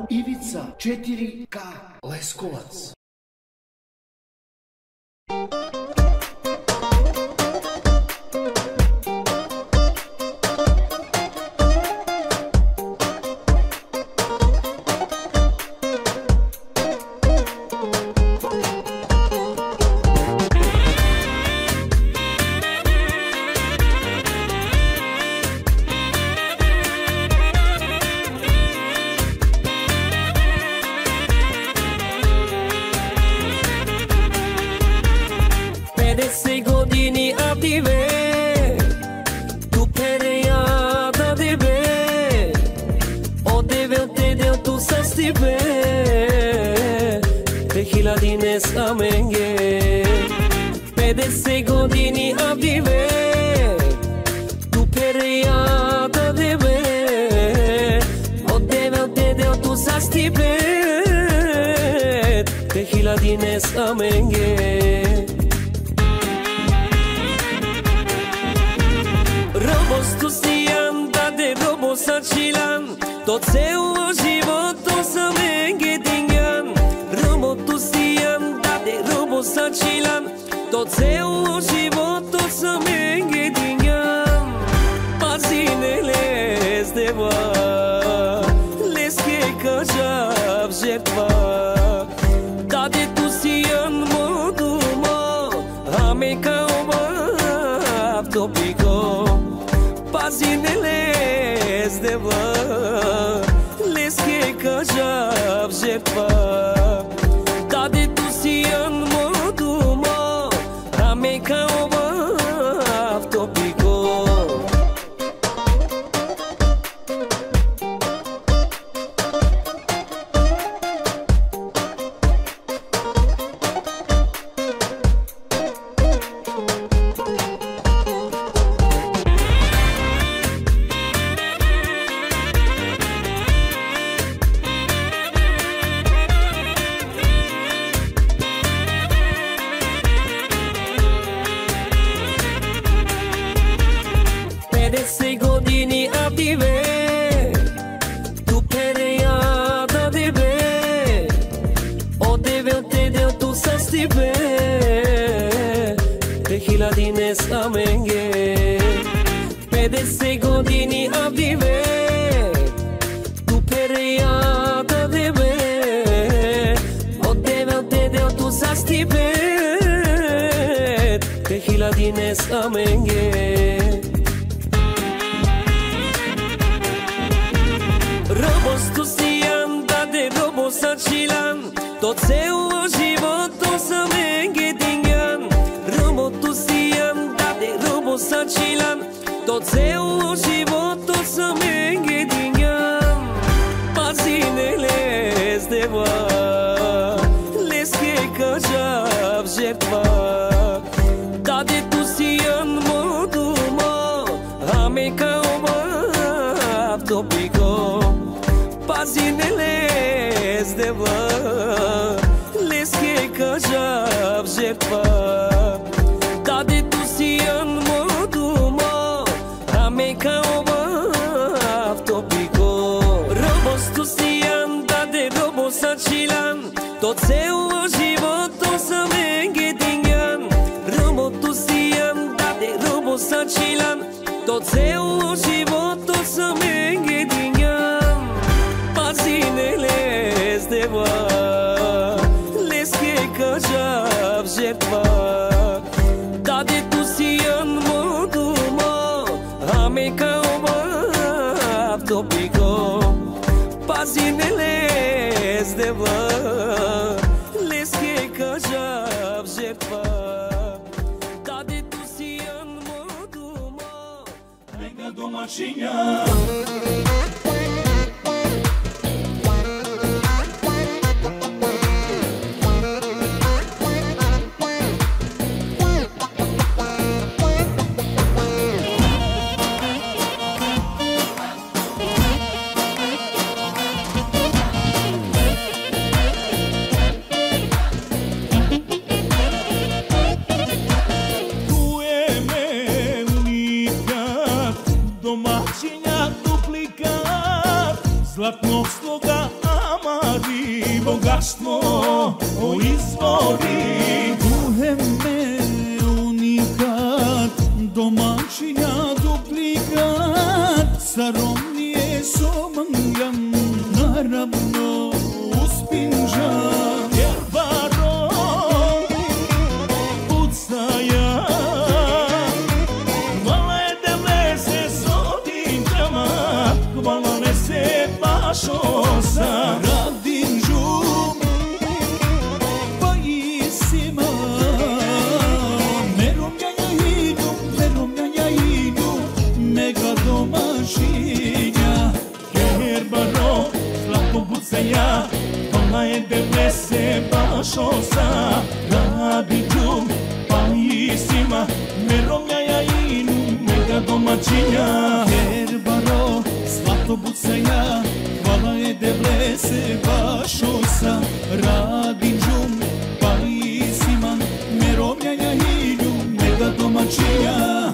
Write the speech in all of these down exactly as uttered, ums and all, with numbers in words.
Ivica četiri K Leskovac. pedeset godini abdive, tu perejada debe, odevel te del tu sastibe, te hiladine samenge. pedeset godini abdive, tu perejada debe, odevel te del tu sastibe, te hiladine samenge. Tu si anda de robo sacilan, tot seu životom sa menge dingan. Robo tu si anda de robo sacilan, tot seu životom sa menge dingan. Pazinele zdeva, leske kažav žetva, da de tu si an modumo, ame kao bav topiko. Pazinele zdeva, leske kažav žetva, da de tu si an modumo, ame kao bav topiko. pedeset godini abdive, tu perejada debe, odevel te del tu sastibe, te hiladine samenge. pedeset godini abdive, tu perejada debe, odevel te del tu sastibe, te hiladine samenge. Tu si anda de robo sacilan, tot seu životom sa menge dingan. Robo tu si anda de robo sacilan, tot seu životom sa menge dingan. Pazinele zdeva, leske kažav žetva, da de tu si an modumo, ame kao bav topiko. Pazinele zdeva, leske kažav žetva, da de tu si an modumo, ame kao bav topiko. Robos tu si anda de robo sacilan, tot seu životom sa menge dingan. Robo tu si anda de robo sacilan, tot seu životom sa menge dingan. Pazinele zdeva, leske kažav žetva, da de tu si an modumo, ame kao bav topiko. Pazinele zdeva, leske kažav žetva, da de tu si an modumo. Neka domaćinja Domaćinja duplikat, zlatnog sloga, bogatstvo o izvori. Duheme unikat, domaćinja duplikat, saromnije somanjam, naravno uspinžam. Jer baro pucaja, hvala je devle se sodinđama, hvala ne se pašosa. Radim žum, pa isima, meromljanja idu, meromljanja idu, mega domaćinja. Jer baro zlato pucaja, hvala je devle se pašosa. Radi džum, pa isima, meromljaja inu, mega domaćinja. Herbaro, zlato bucaja, hvala je devle se vašosa. Radim žum, pa isiman, meromljanja idu, mega domaćinja.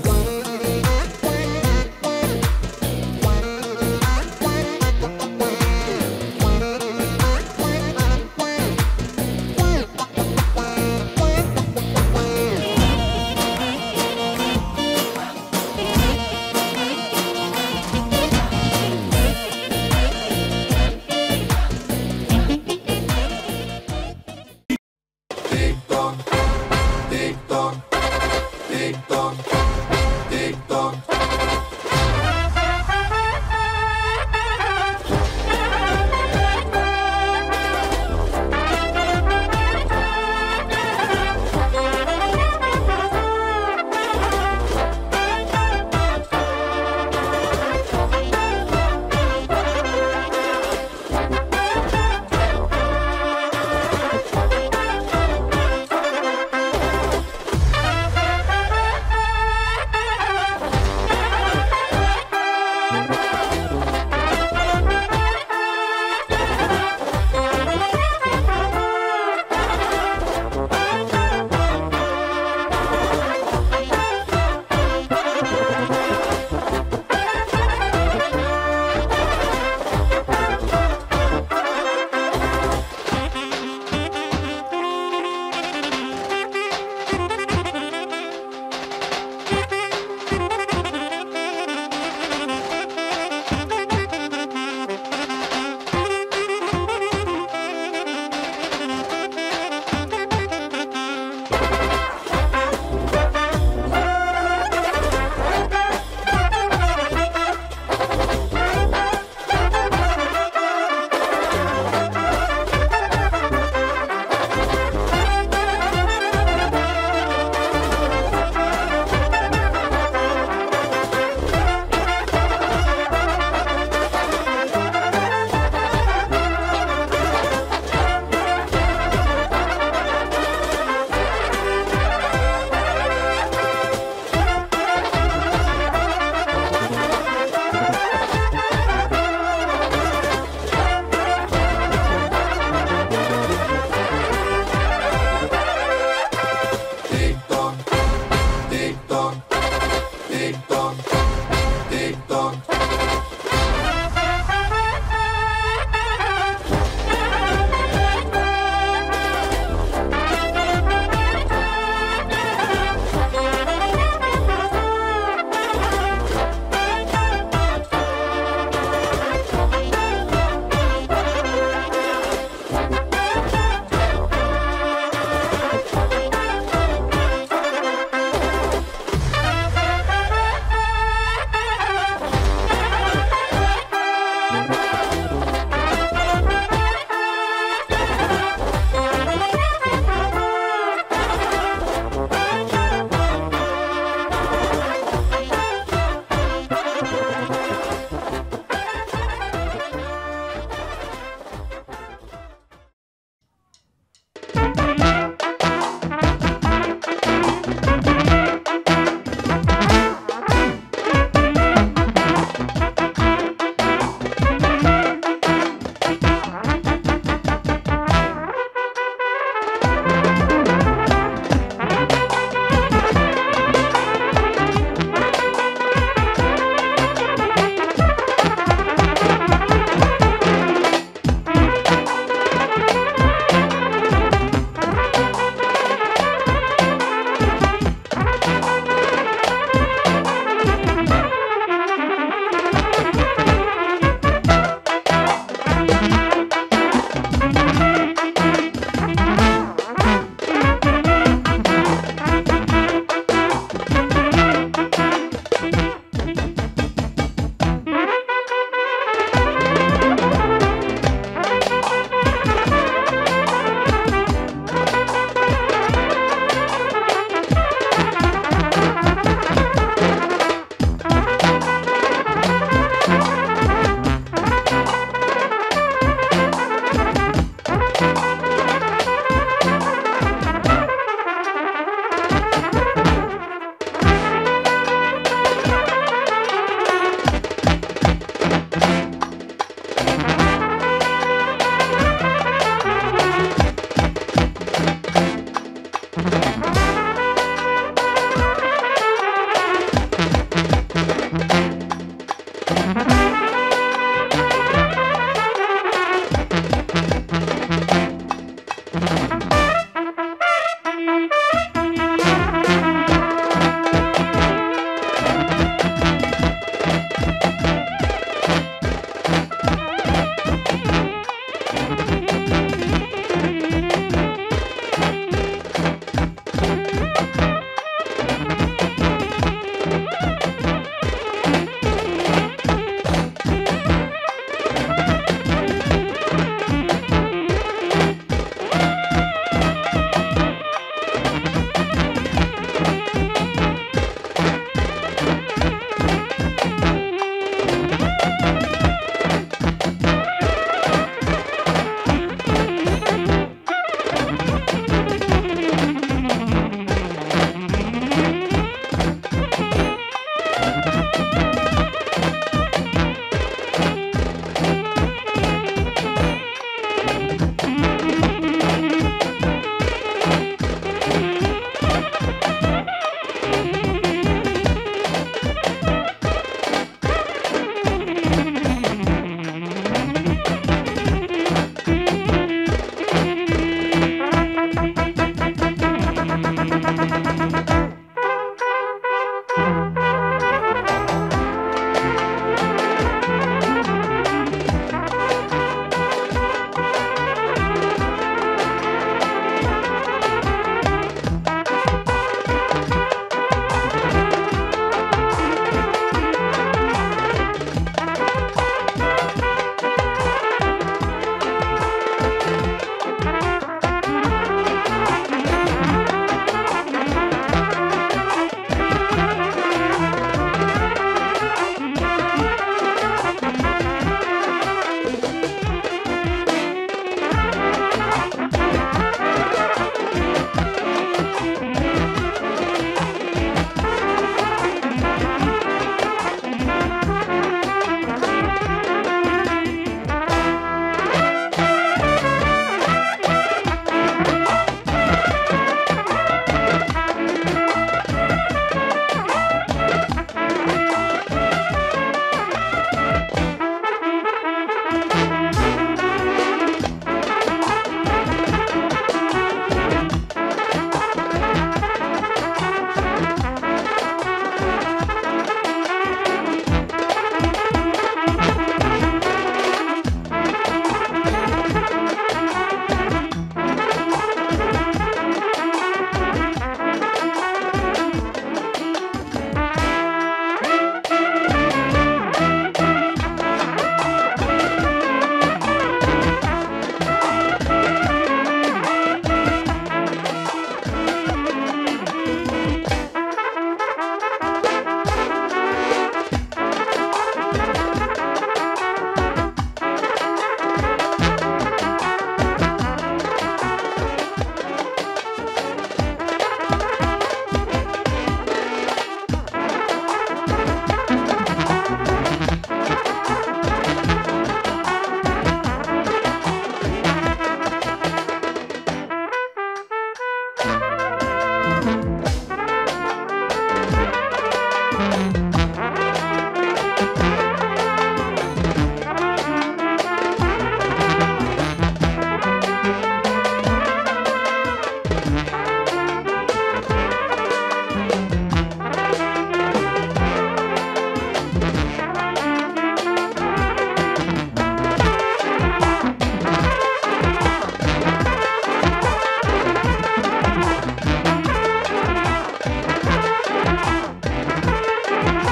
Thank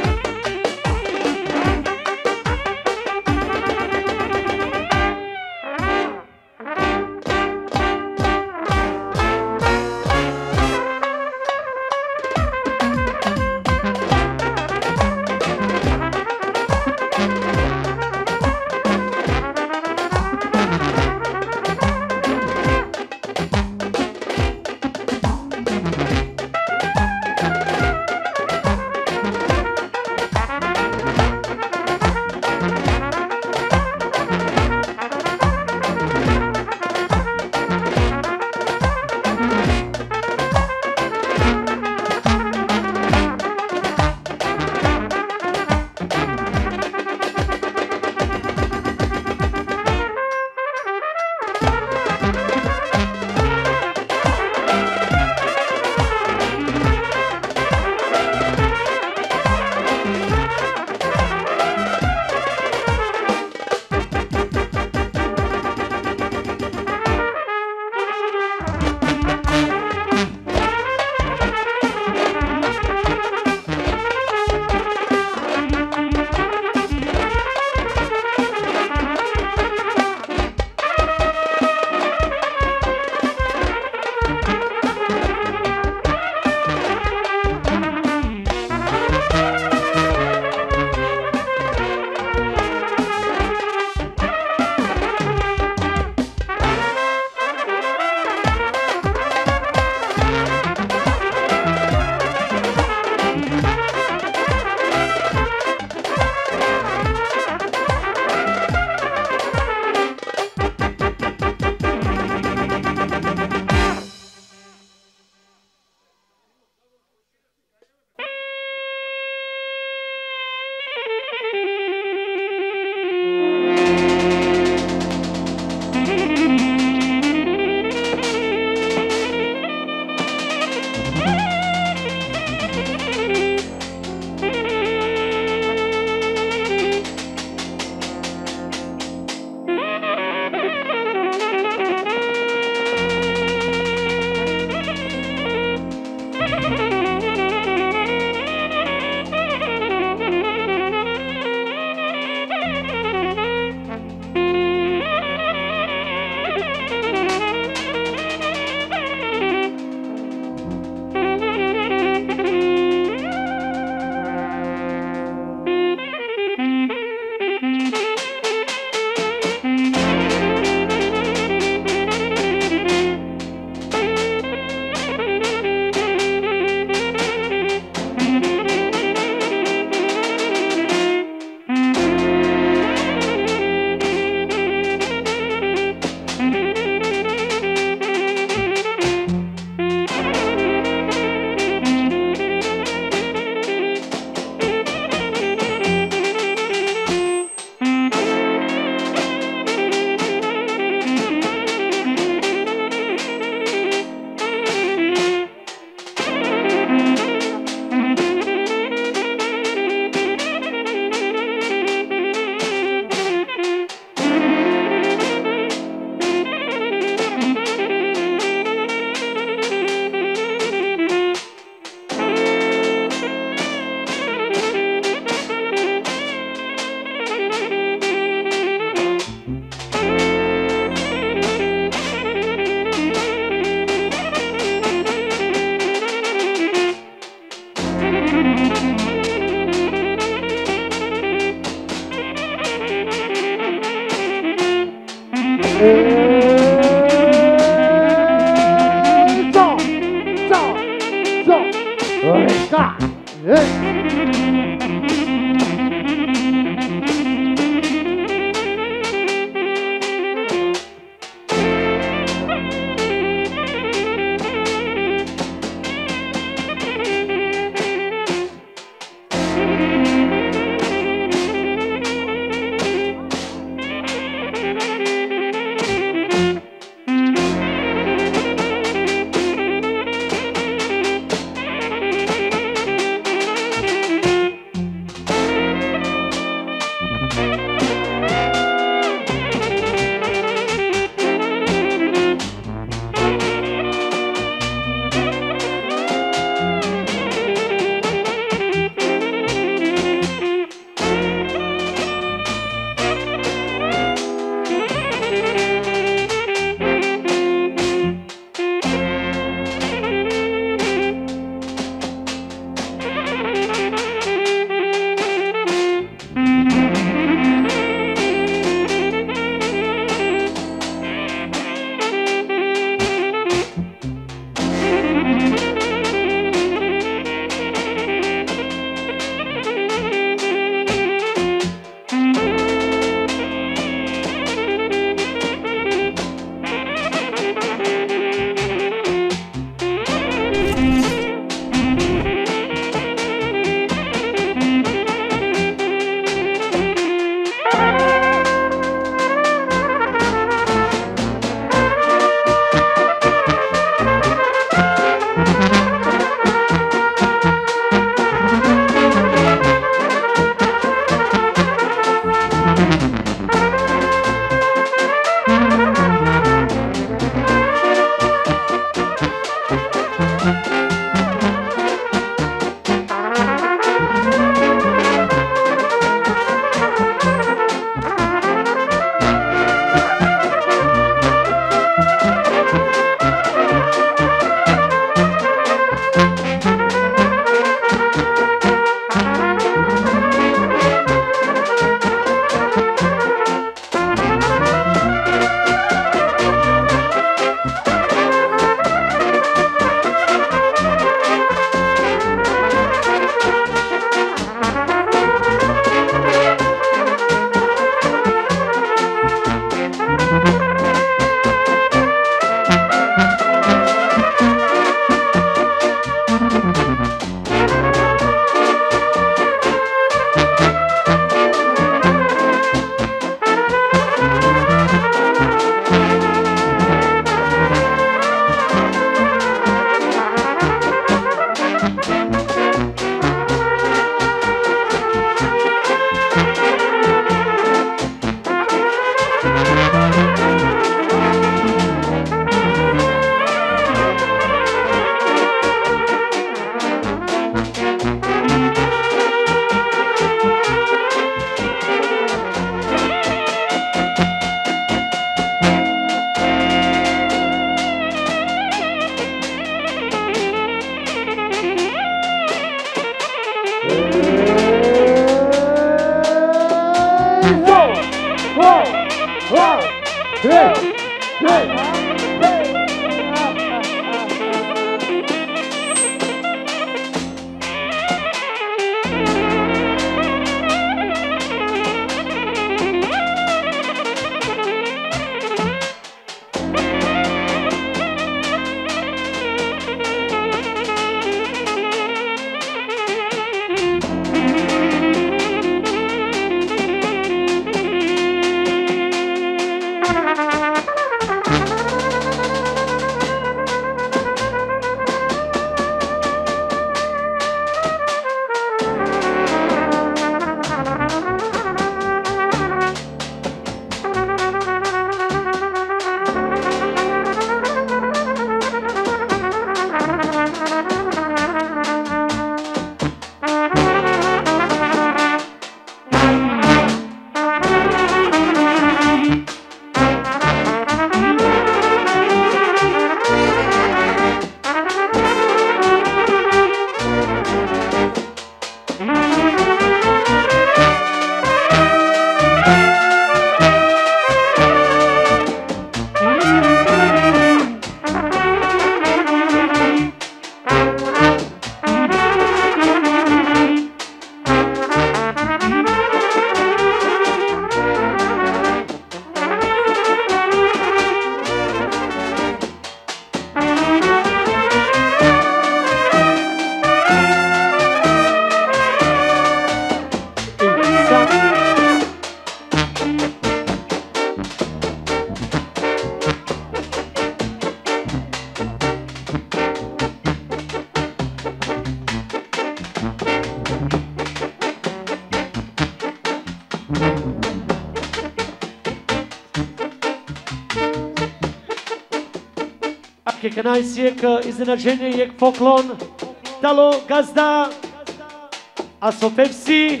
Knaj si jek iznenađenje, jek poklon. Dalo gazda, a so Pepsi.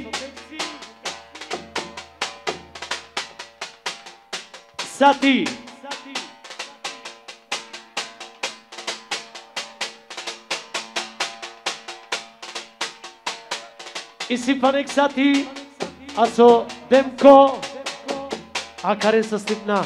Sati. Isipanek Sati, a so Demko, a Karen sa Slipna.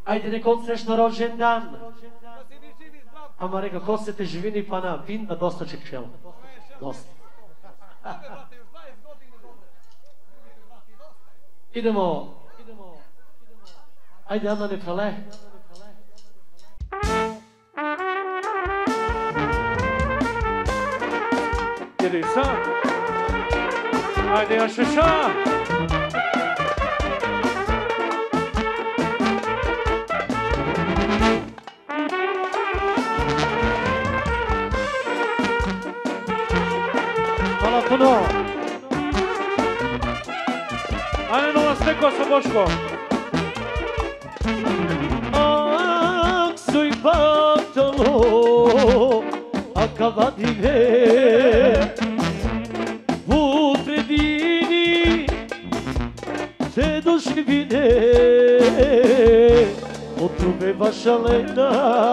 Ajde, nek on srećno rođen dan. Ама река, ко се те живини па на вин на доста чекчел. Доста. Идемо. Ајде, Ана Нефрале. Ириса. Ајде, Ашеша. Hvala puno. Ajde, nova steko sa Boško. Ak soj batalo, aka vadine, u predini se doživine, od trube vaša lena,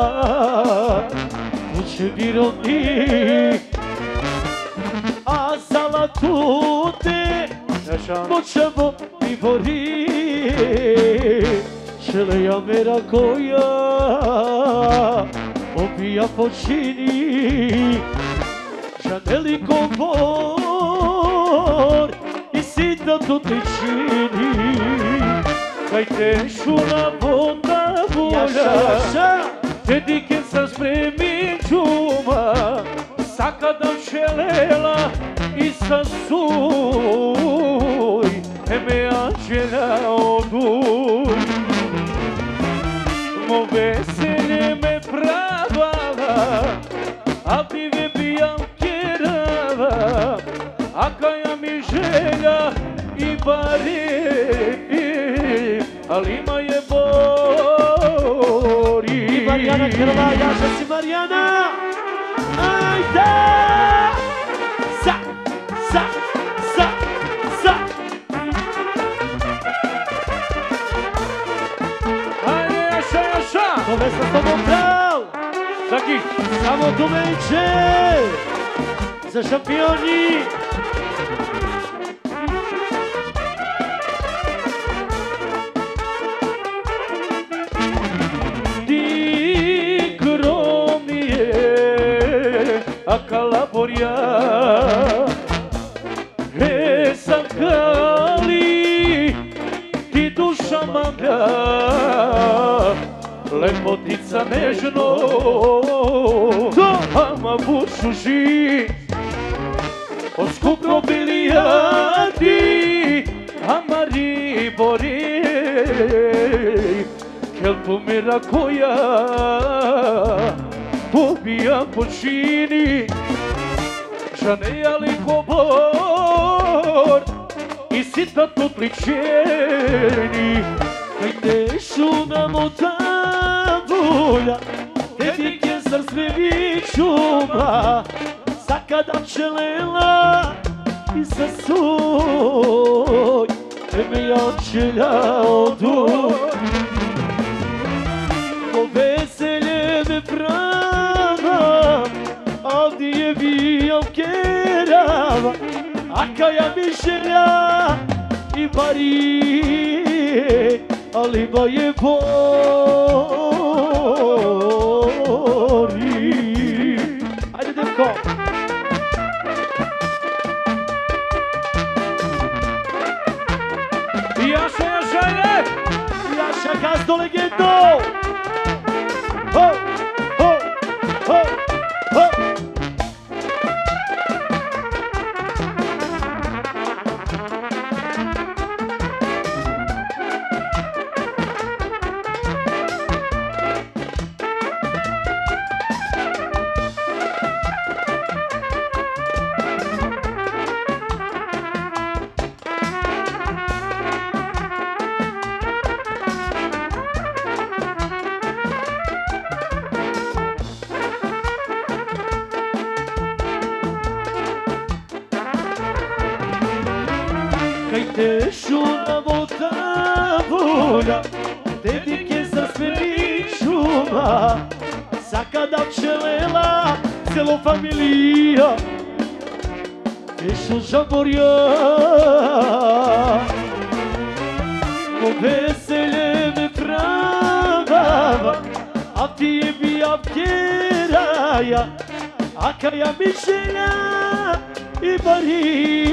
kuće birovni, a zalatute moćamo mi vori, šeleja mera koja obija počini, žaneli komor i sitna to te čini, kaj te šuna voda volja, te diken sa spremi čuma, sakadam šelela i sa suj, eme anđela oduj. Mo veselje me pravala, a pive bijam kerava, a kaja mi želja i bari, ali ima je bori. I Marijana Krla, jaša si Marijana! Ajde! Sa, sa, sa, sa! Ajde, Jaša, Jaša! Kome sam s tobom brao? Zaki! Samo Dumeće! Za šampioni! Ti kromije, a kalaborja, e sakali, ti duša manga, lepotica nežno, ama bušuži, oskupno bilijadi, ama ribori, kelpumira koja pobija počini, žanejali kobor i sita tutličeni, kaj tešu nam otavulja, te dike zar sve čuma, sakadam čelela i sa suj, tebe jančelja oduj. Ko veselje me prava, ovdje je bijam kerava, a kaja mi želja i bari, ali ba je bori. Ajde, Devko! Jaša, Jaša, ajde! Jaša, gazdo legendo! Ho, ho, ho, ho! Kaj tešu nam otavulja, te dike za sve čuma, sakadam čelela, celo familija, tešu žaborja, ko veselje me pravi, Ava, a ti je bija pjeraja, a kaja mišljenja i bari,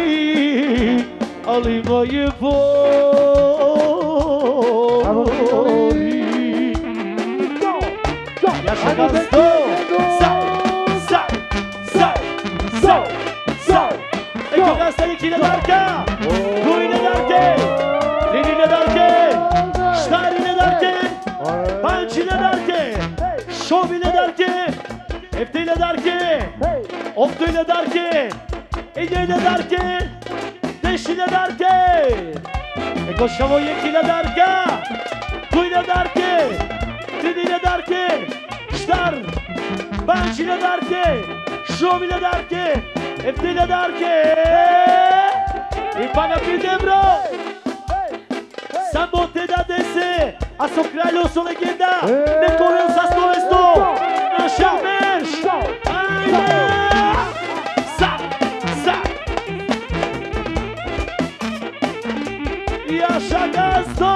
ali moje voli. Ja še ga sto, sa, sa, sa, sa, sa. Eko ga sta ikine darka, gujine darke, trinine darke, štarine darke, pančine darke, šovine darke, eftine darke, oftine darke, idejne darke, dešine darke. Eko šavo jekine darka, gujine darke, trinine darke, štar, pančine darke, šovine darke, eftine darke. I pa na pide bro, samo te da dese, a so kraljo so legenda, ne povem sa slovesto, naša meš, ajde, sa, sa, jaša gasto.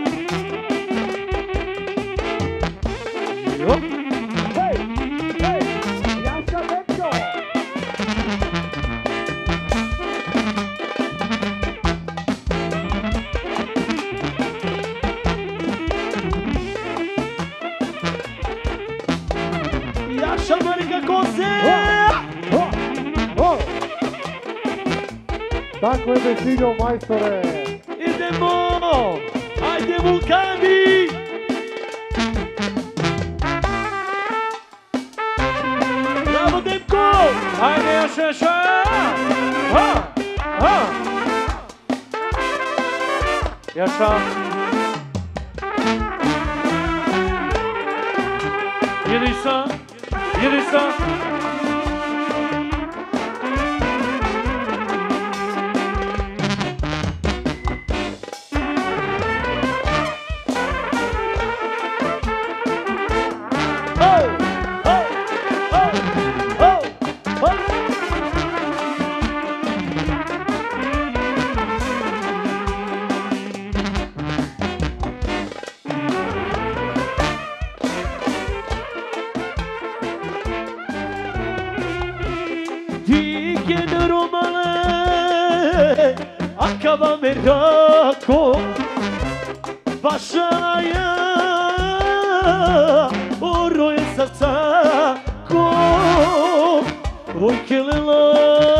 Tako je Besiljo, majstore! Idemo! Ajde vulkani! Bravo Demko! Ajde još još! Ha! Ha! Jaša! Jedi sa! Jedi sa! Acaba merako Bašaja Oro je srcako Vojke lela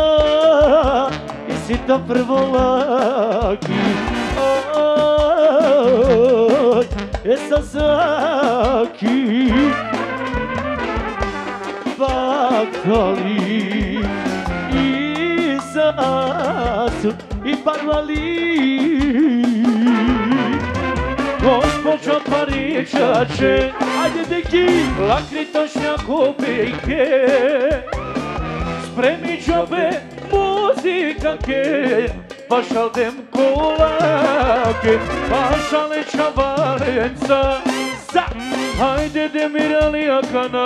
I sita prvolaki Aj, e sazaki Bakali I zasu I parvali Gospođo Paričače, ajde deki, lakritošnja kopejke, spremi džabe muzikake, pašaldem kolake, pašale čavalenca, sa, hajde demirali akana,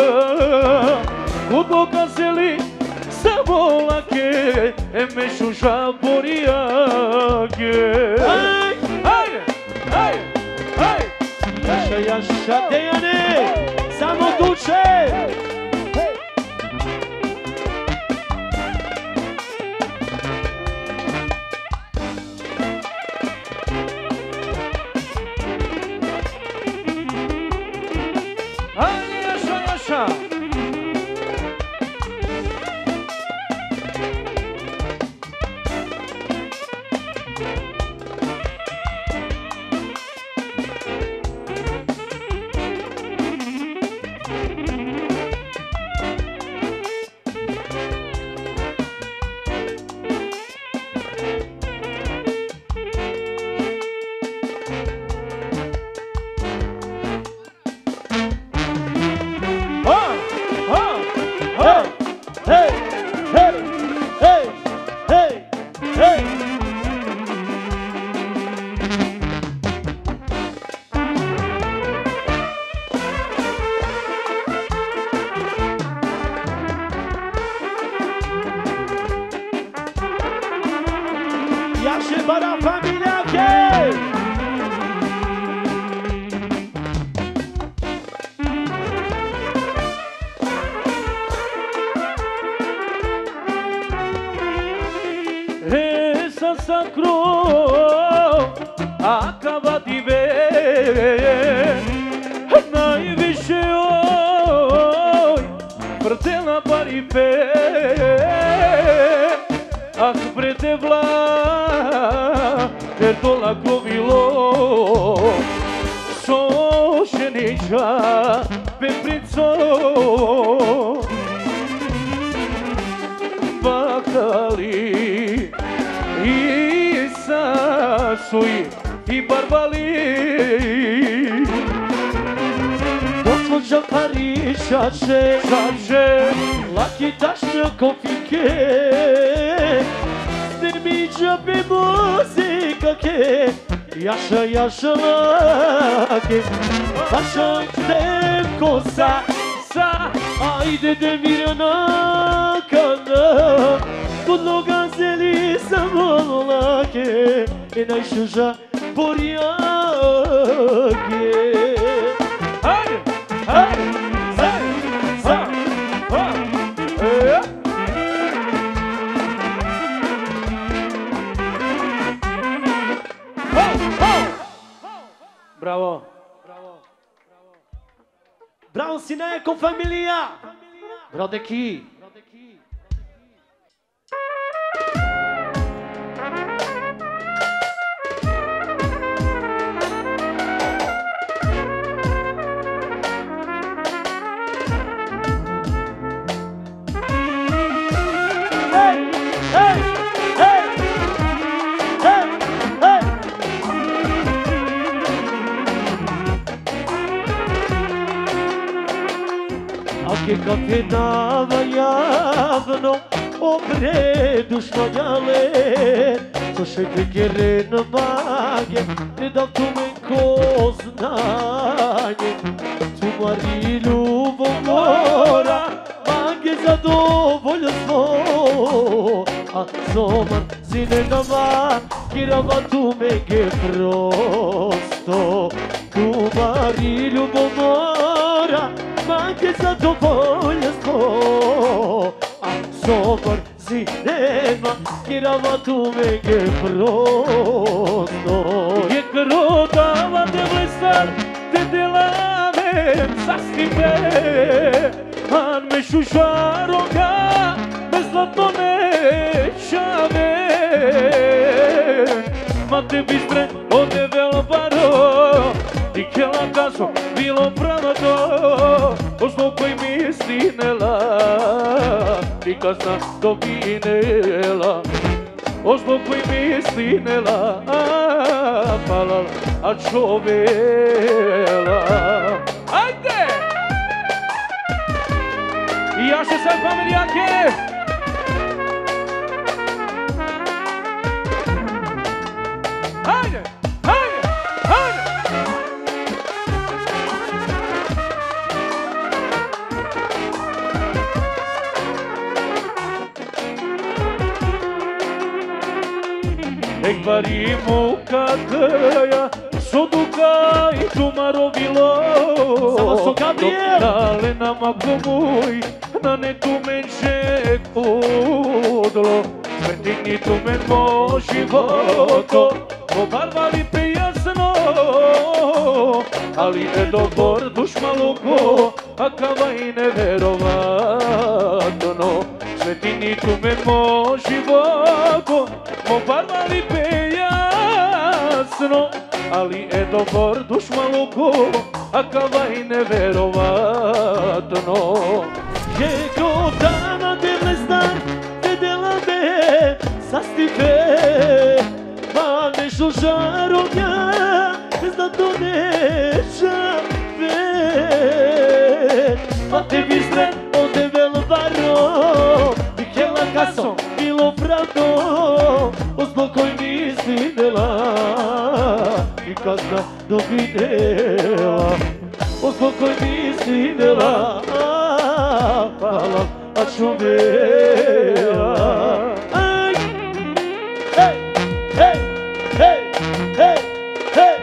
kuboka seli sabolake, emešu žaborijake. aj, Aj, aj, aj, jaša, jaša, Dejane, samo duše. ajde jaša, jaša. Jaše para familijake. sam sakro, a kava ti ve, najviše oj, vrtela paripe, ah brete vla, jer to lako bilo, sošeniča peprico, bakali i sasuji i barbali. Gospođa Parišače, Šače, laki tašnja kofike, snimi džabe muzika ke, jaša jaša lake, vaša te kosa, sa, ajde de mirana kada, podloga zeli samo lake, i najšuža borjake. hajde, hajde, sa, sa, sa, e, bravo. Bravo Sine con famiglia! Bravo de chi? Hey! Hey! Hey! Hey! Hey! Anche capitava javno obredušno jale, co še pekere na mage, ne da tu me ko znanje. Tu mari ljubav mora, mage zadovoljstvo, a zomar sine nama, kirava tu me ge prosto. Tu mari ljubav mora, mage zadovoljstvo, a zomar zinema, kirava tu me ge prosto. Je krodava te vlestar, te delavem sa stipe, an me šušaroga, bez zlato nećave. Ma te bistre ode velbaro, ti kjela kaso bilo pravo to, osmo koji misli nela, ti kasna doginela. Osmo koji misli nela, palal, a čovela. Ajde! I ja še sam familijake! Ajde! Ajde! Ajde! Ek varimo kakaja, soduka i tumarovilo. Samo so Gabriel! Dale nama komuj, na netu menše kudlo. Svetini tu men mo životo, pobarvali pe jasno. Ali ne dobor duš maluko, a kava i neverovatno. Svetini tu men mo životo, pobarvali pe jasno. Ali je dobar duš maluko, a kava i neverovatno. Je godana devle stan, te delave sa stipe, ma nešto žarovnja, bez da to nećave. Ma te bistre ode velbaro, i kjela kaso bilo pravdo, osmo koji misli nela, i kasna doginela. Osmo koji misli nela, palal, a čovela. Aj! Hej! Hej! Hej! Hej! Hej!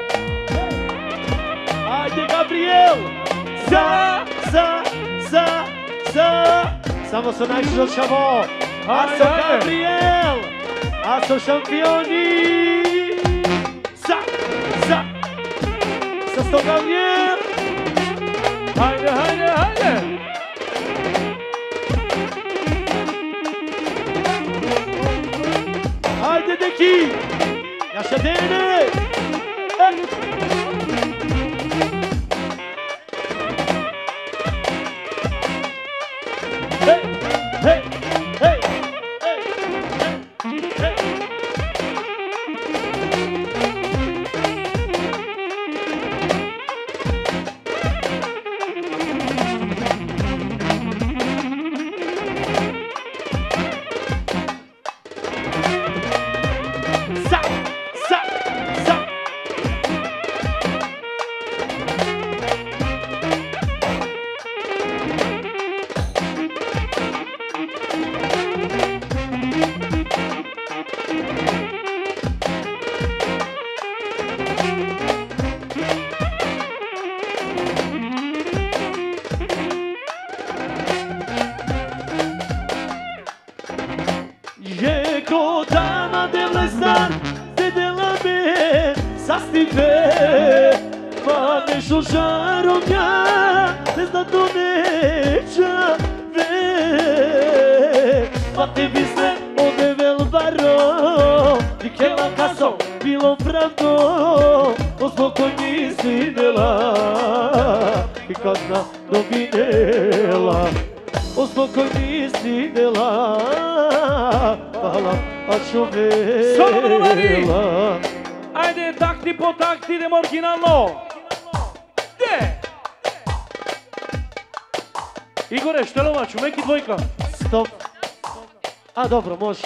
Ajde Gabriel! Za! Za! Za! Za! Samo se najšlošamo! A Ajde, sa ajde. Gabriel! A sono campioni. Sa, sa. Sa sto Gabriel. Haide, haide, haide! Haide de chi? Lascia bene. Hey, hey, hey, hey, hey. Sa, sa, sa. Je godana deve star te della me sa stive ma ne šušaro mja ne zna to neća ve ma te bi se odevel baro i kela kaso bilo pravdo o spokojni si dela i kazna dovinela o spokojni si dela Hvala, a čovela. Ajde, takti po takti, idemo originalno. Gdje? Igore, Štelovaču, meki dvojka. Stop. A dobro, može.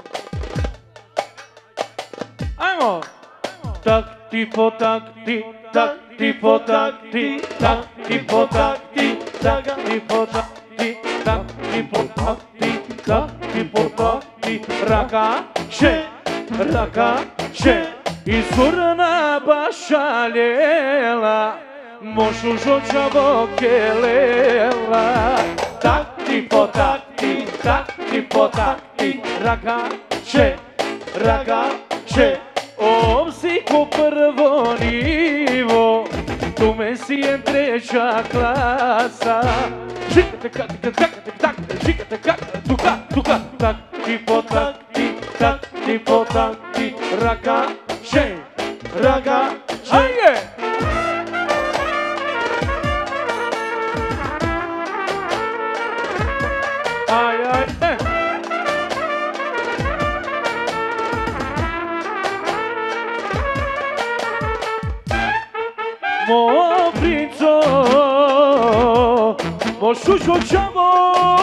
Ajmo. Takti po takti, takti po takti, takti po takti, takti po takti, takti po takti, takti po takti, raka, še, raka, še. Izgurna bašaljela, mošu žočavo kelela. Takti po takti, takti po takti, raka, še, raka, še. Omsico prvo nivo, tu me si en treća klasa. Žikate kak, kak, kak, tak, žikate kak, tuka, tuka, tak, ti po tak, ti tak, ti po tak, ti raka, še, raka, še. Ajde! Aj, aj, eh. Mo princo, mo šušo čamo,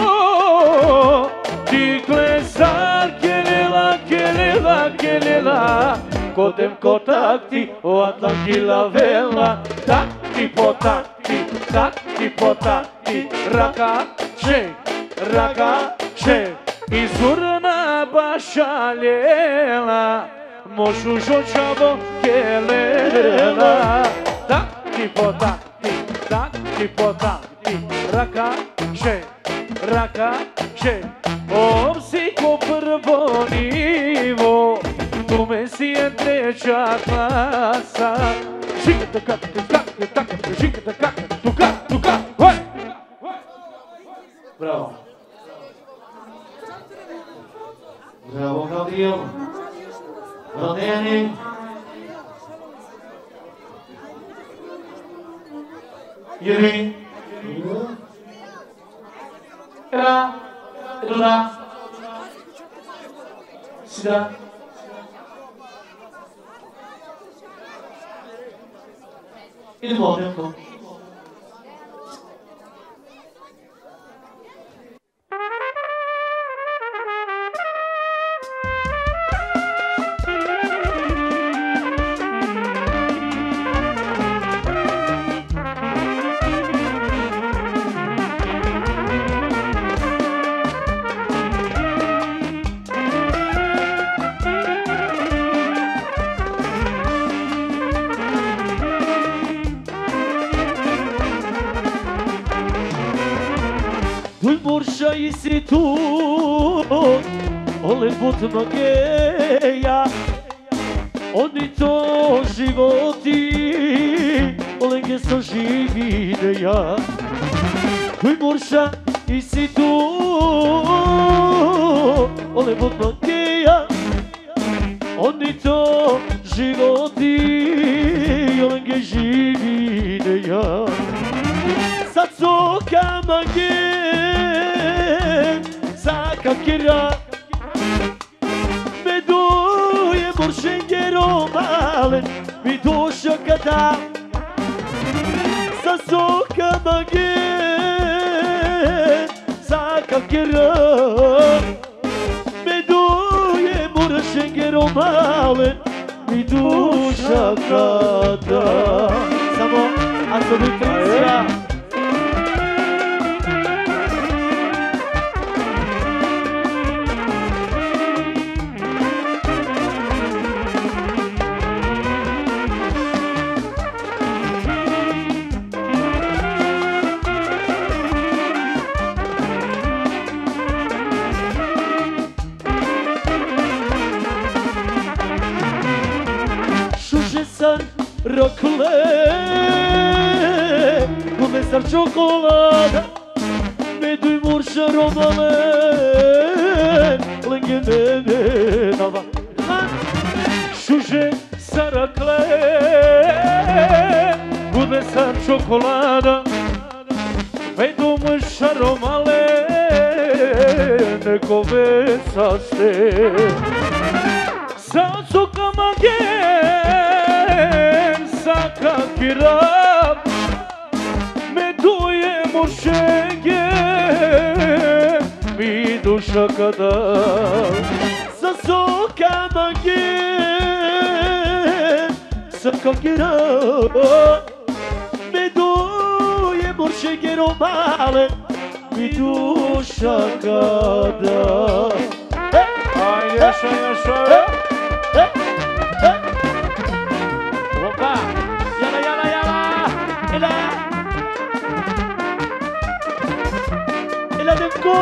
ti klesar kelela, kelela, kelela, kotem kotakti, o atlantila vela, takti po takti, takti po takti, raka, še, raka, še, izurna bašaljela, mo šušo čamo, kelela, takti po takti, takti po takti, raka, še, raka, še. Omsico prvo nivo, tu me si en treća klasa. Žikate kak, kak, tak, žikate kak, tuka, tuka, hoj! Bravo. Bravo, Gabriel. Rodeni. Jiri. Era. Era. Sida. Idemo, tempo. Bursa isi tu, ole but magela. ja. Oni to životi, lenge so živi da ja. Koji murša i si tu, ole vodnake ja. Oni to životi, lenge živi da ja. Sad so kamagen, zakakira. Meduje moršengero malen, mi duša kada. Sad so kamagen, zakakira. Meduje moršengero malen, mi duša kada. Samo absolutnica. Rokle, come sar cioccolata, vedo i murcia romalen, lenge mene nava. Šuže sarakle, come sar cioccolata, vedo i murcia romalen, come saste. Sad su kamagen, zakakira, meduje moršengen, mi duša kada. Sad su kamagen, zakakira, meduje moršengen malen, mi duša kada. Ajde, jaša, jaša. Opa, Yala, yala, yala. Ela. Ela demko.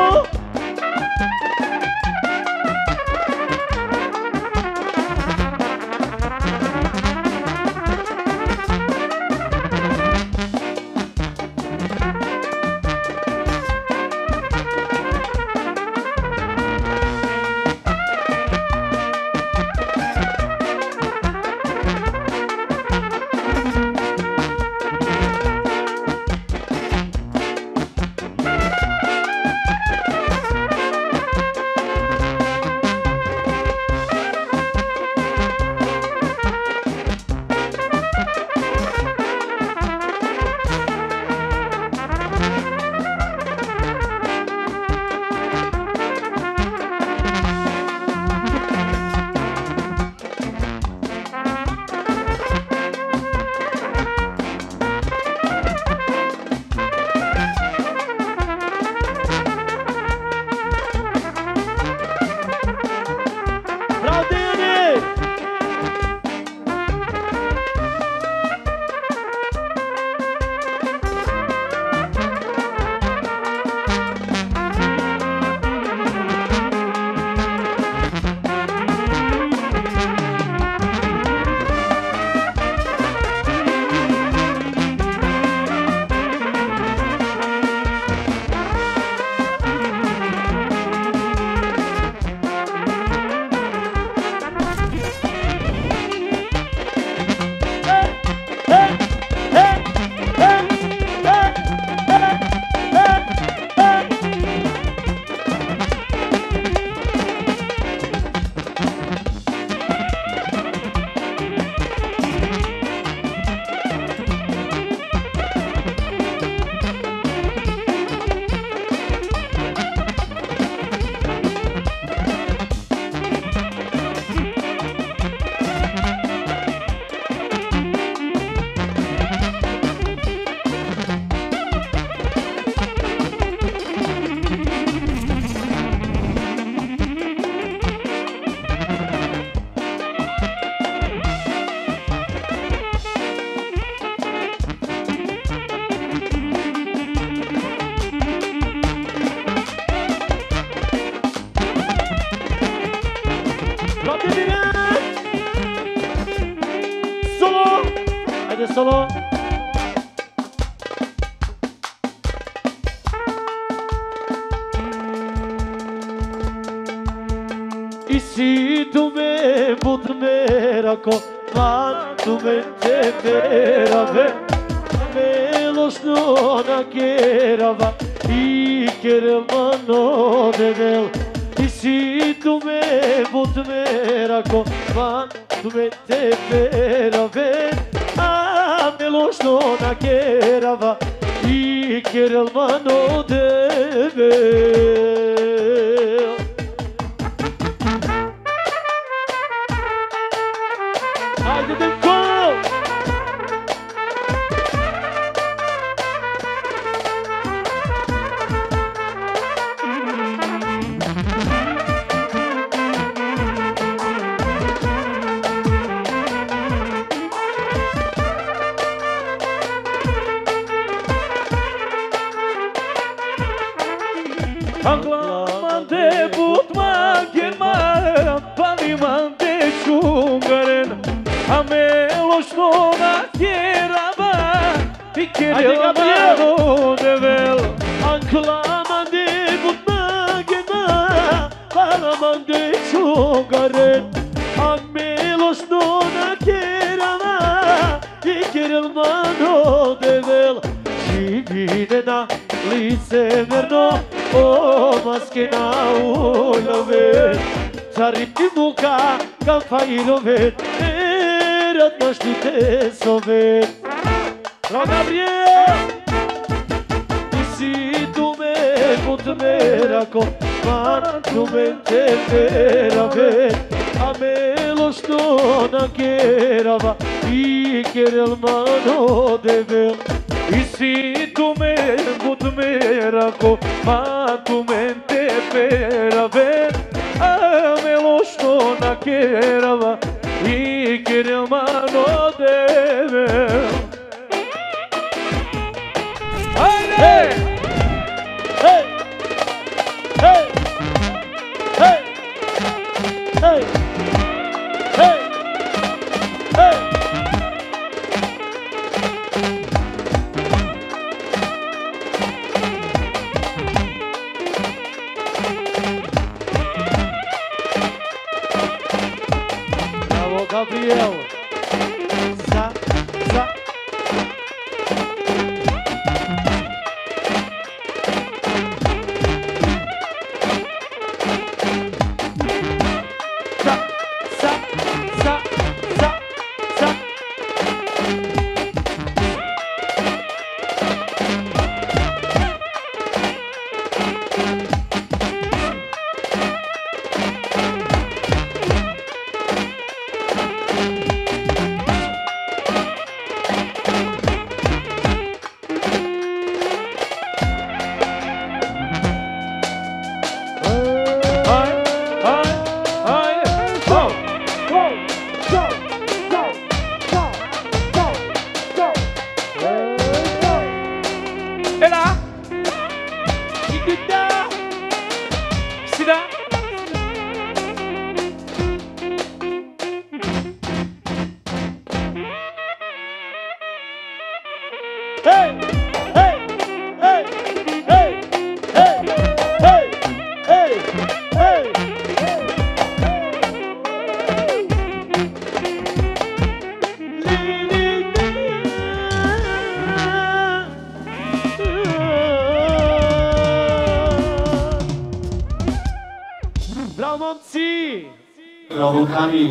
Toate bine! Solo! Haide solo! I si tu me but merako, man tu me te verave, melošno na kerava, i kerel mano devel. I si tu me but merako, man tu me te verave, a melošno na kerava, i kerel mano devel. Haydi Dinko! Aklaman debut magema, paliman de šungaren, a melošno na kjerava, i kjerel mano devel. Aklaman debut magema, paliman de šungaren, a melošno na kjerava, i kjerel mano devel. Živine na licemerno, o maske na uljove, cariti muka kam fajrovet, erat naštite sovet. Bravo Gabriel! Ti si tu me put merako, man tu me te veravet, a melošno na kerava, i kerel mano devel. I si tu me but merako, man tu me te veravet, a melošno na kerava, i kerel mano devel. Haydi! Hey! Hey! Hey! Hey! Hey! Hey! Hey! Bravo Gabriel! Za, za. Bravo Kamil.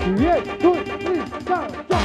Yes, two, three, stop, stop.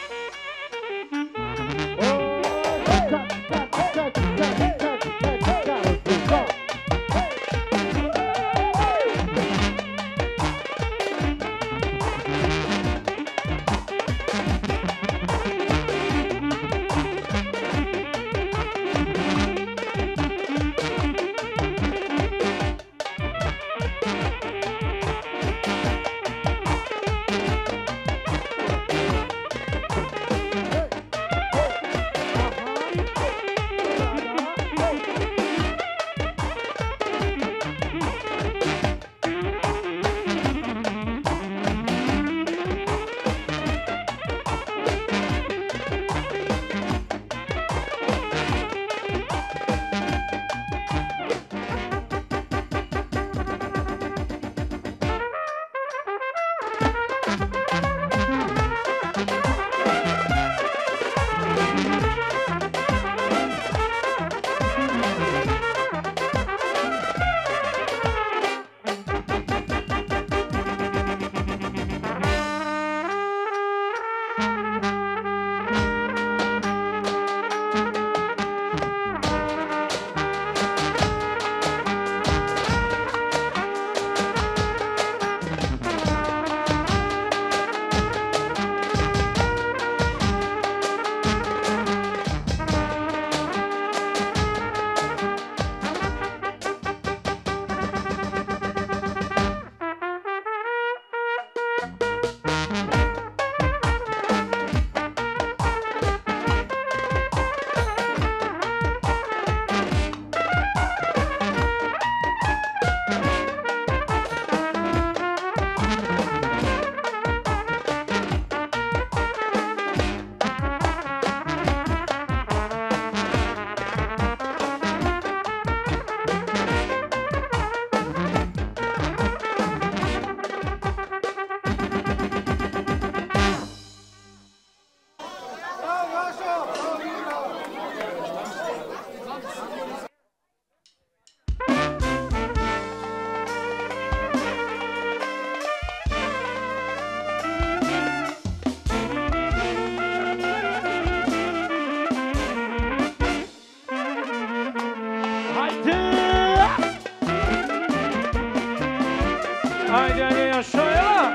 Haide, haide, așa e la!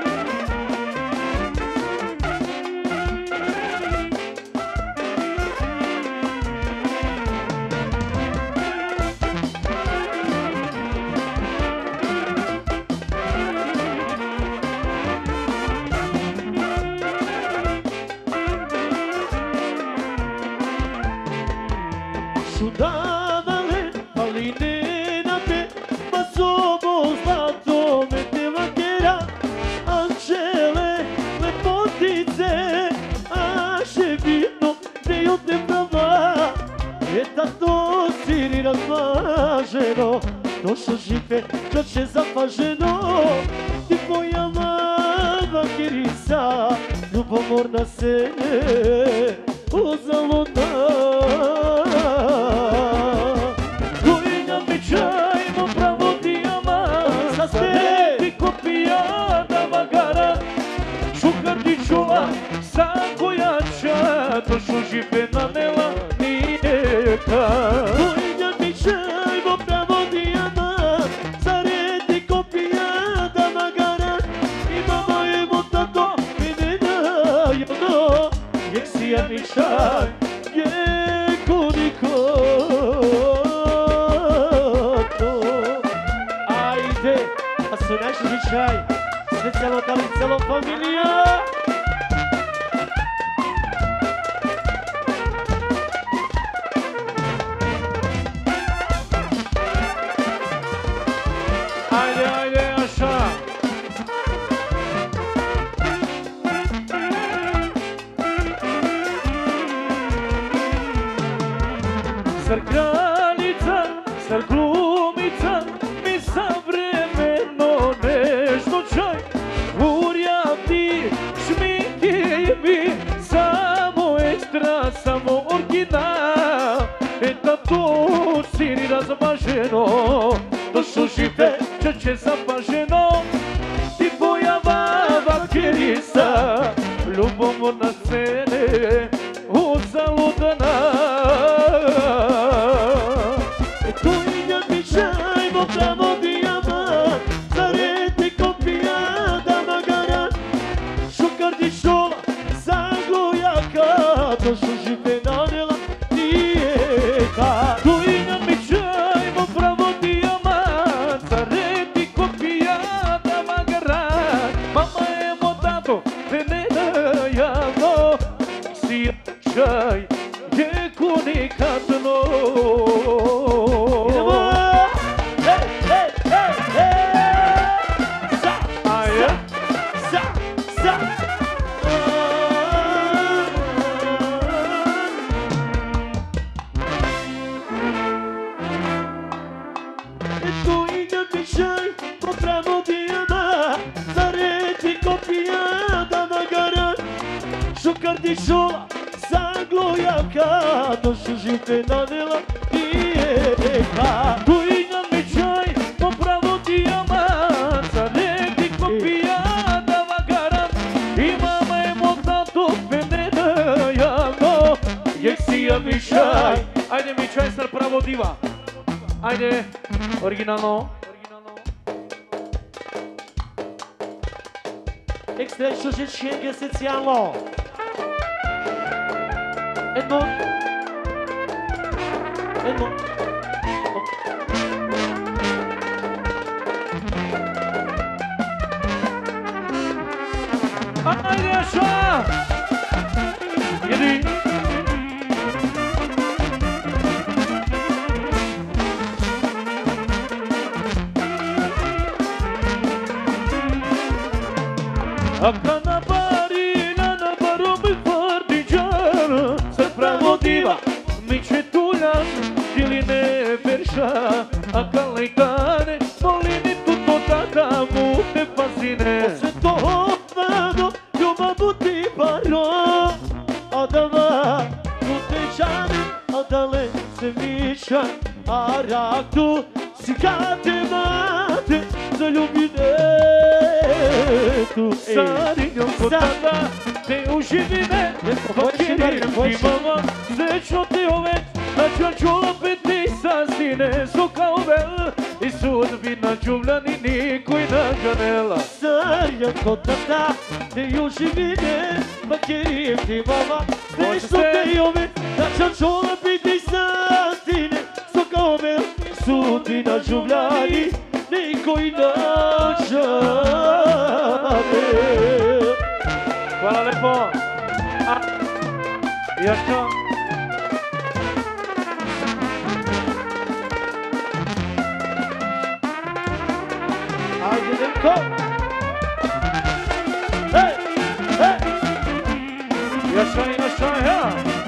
Sudavale, palinenate, ma sono stato metteva che era Angele, le potize, asce vino, te io te brava, e tanto si razmaženo, to što žive, kad će zapaženo, ti pojavava kirisa, ljubomorna se uzaludna. Gojnja mi čajmo pravo dijama, sa steti kopija da magara, šukar ti čuva, sa kojača, to što žive na nela nijeka. Gojnja mi čajmo pravo dijama, sa reti kopija da magara, i mama je motato, mi ne dajeno, jek si ja mi čaj, Sunaš zvyčaj, sve celo tali, celo familija. Ajde, ajde, Aša. Zar kraljica, zar glumica, mi sa vremeno nešto čaj, urja ti, šminke mi, samo ekstra, samo original, eta to siri razmaženo, to što žive, čeče zapaženo, ti pojava vakerisa, mișai, e comunicat nou. Hei, hei, hei, hei! Sa, Aia? sa, sa! E tu inga mișai, potremo diana, zareti copiada na gara, šukar di šola, zaglojaka, došu žite na dela i eka. Tu inga mișai, popravo ti amat, zareti copiada magara, i mama e motato venena javno, jek si ja mișai. Ajde mișai, sar pravo diva. Ajde, originalno. Extra și știenge esențialno. Edmond. Edmond. Ajde așa! Jedi! Akka na barina na baro mi partigiano, ser pravo diva, mi c'è tu la diline versha, akka leitane, molini tutto tata mute fascine. Se to vado, io ma butti parlo, adava, tutte ciane, adale se mișa, araktu, sicate mate, se ljubine. Sarinjo kotata, te uživine, pakirim ti mama, srećno ti ove, na čačula peti sasine, soka ove, i sudbina džuvljani nikoj na žanela. Sarinjo kotata, te uživine, pakirim ti mama, srećno ti ove, na čačula peti sasine, soka ove, sudbina džuvljani nikoj na žanela. Hvala lepo. A, još to? Ajde, Demko! Hej, hej! Još to i još to, ja.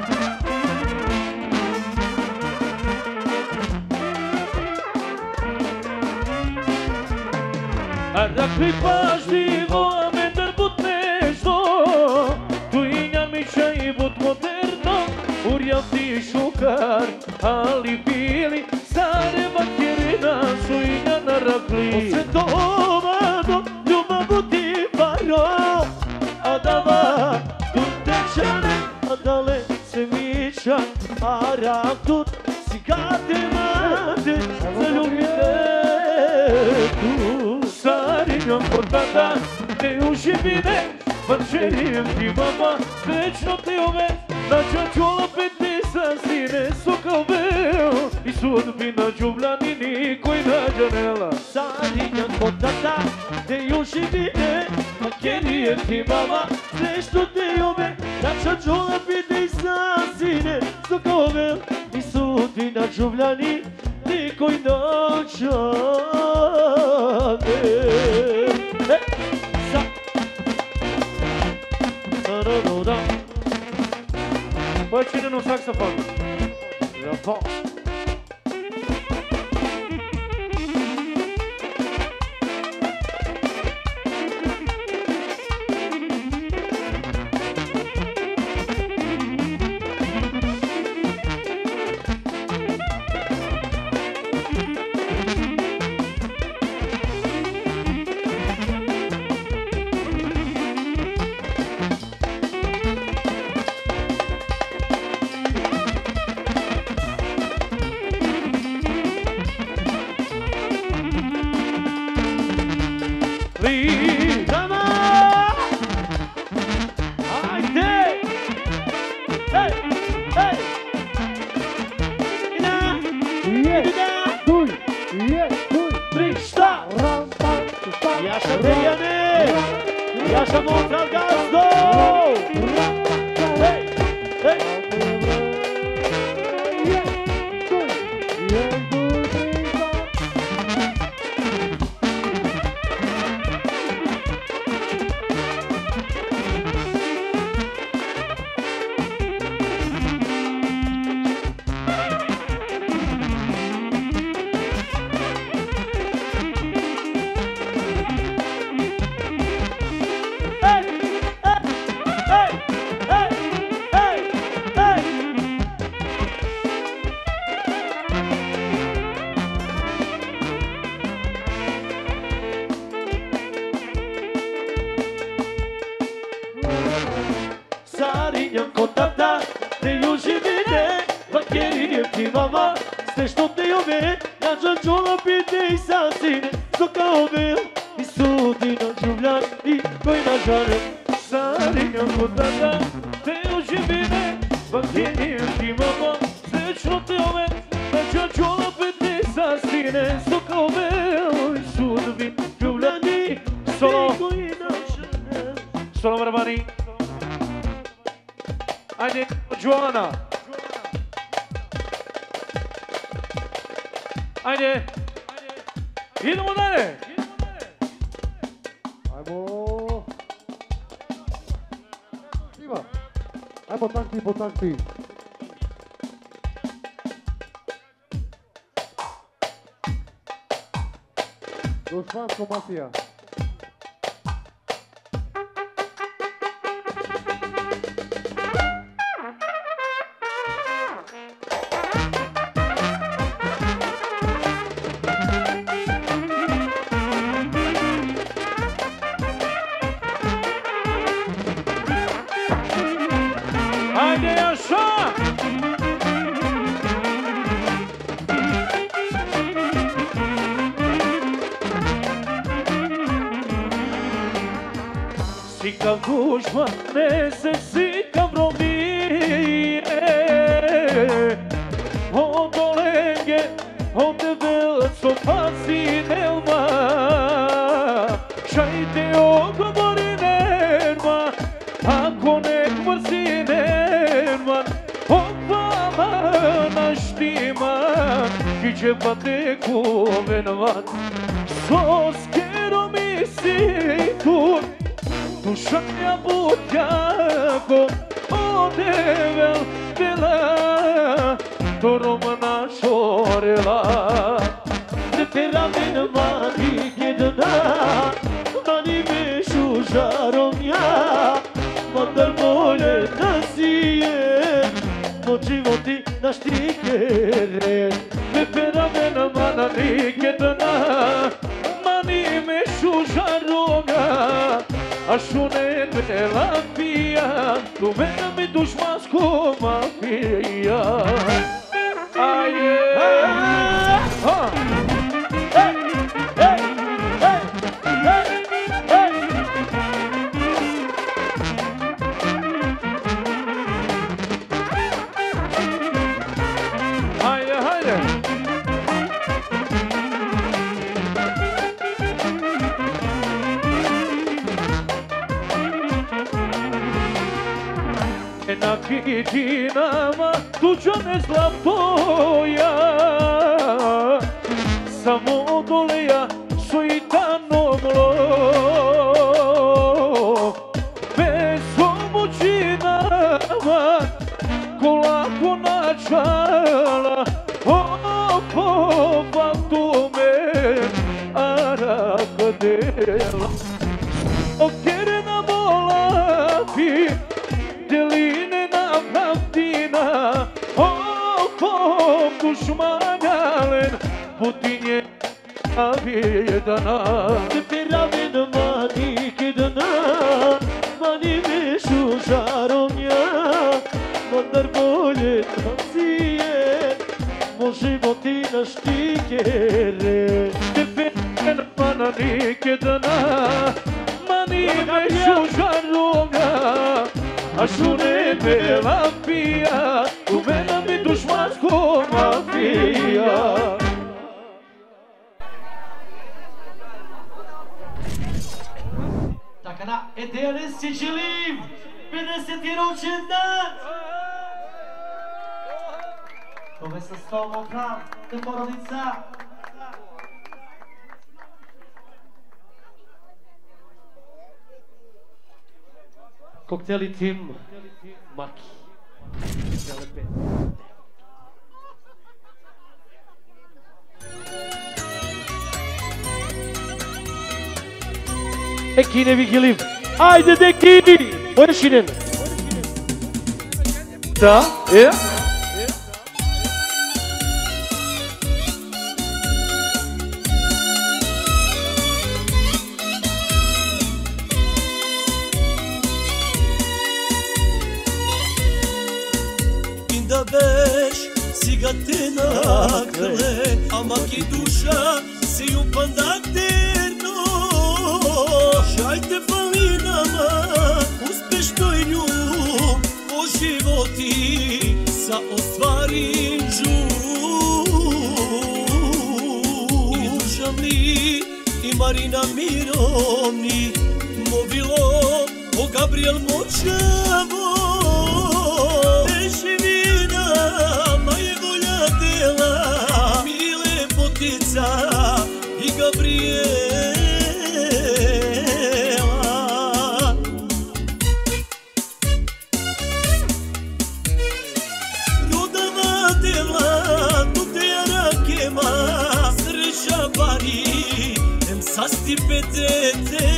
A dakle pažljivo, a me drbut nešto, tu inja miša i bud moderno, urjal ti šukar, ali bili stare bakterina su inja narakli. Sve to vado, ljubav ti paro, a dava, tu tečane, a dale se miša, a raktut, sikate mate, zaljubite tu. Sarinjom portata, te uživine, pačerim ti mama, srećno ti ove, na čačula peti sasine, soka ove, i sudbina džuvljani nikoj na žanela. Sarinjom portata, te uživine, pačerim ti mama, srećno ti ove, na čačula peti sasine, soka ove, i sudbina džuvljani nikoj na žanela. Sa da Păi cine nu saxofon? Japon. Lascia mostrar o gazdo! Hey, hey! Vinjam kod tata, te još i mene, vakerijem ti mama, sve što te ove, ja čančola pite i sasine, so kao vel, i sudina džuvljan, i koji na žare, sarinjam kod tata, te još i mene, vakerijem ti mama, sve što te ove, ja čančola pite i sasine, so kao vel, i sudina džuvljan, i koji na žare. Solo Barbani. Ajde, Joana. Ajde. Idemo dalje. Ajmo. Iva. Ajmo takti po takti. Dušmansko mafija. Sika gužva, ne se sika vromije, od olenge, od debelco pasi nelma, šajte ogovori nerma, ako nek mrzi nerman, opama naštiman, kiće pa teku venovat, soskerom i situr, duša ja budjako odevel bela, to romana šorela. Ne teramin mani jedna, mani mešu žarom ja, mandar bolje nasije, mo životi naš tikere. Ne teramin mani jedna, mani mešu žarom ja, Așune de la fia, tu mena mi dușmasco mafia. Aie! Ha! Hey! Hey! Hey! Hey! Hey! Haide, haide! Na kitinama tuđa ne zlatoja, samo doleja suitano mlo, bez obućinama kolako načala, opova tu me arakadela, okerena volavi, deline na pravdina, ovom dušmanjalen, putinje avjedana. Ne peramin mani kedana, mani mešu žarom ja, mandar bolje nasije, mo životi naš tikere. Ne peramin mani kedana, mani mešu žarom ja, Așune pe la fia, tu mena mi dușmansko mafia. Така на Едеалес Чичилив, петдесети рочен ден! Това са столно храм, те породица. Коктейли Тим Маки. Ekine Vigilib. Haydi Deki! Barışinin. Da, e? da te nakle, amak i duša si upandaterno. Šajte fali nama uspešnoj ljub, o životi sa ostvarim žub. I Dušamli i Marina Mirovni, Movilo o Gabriel Močavo. Živina, moje volja dela, Mile Potica i Gabriela. Rodava dela, tu te arakema, sreća bari, em sasti petete.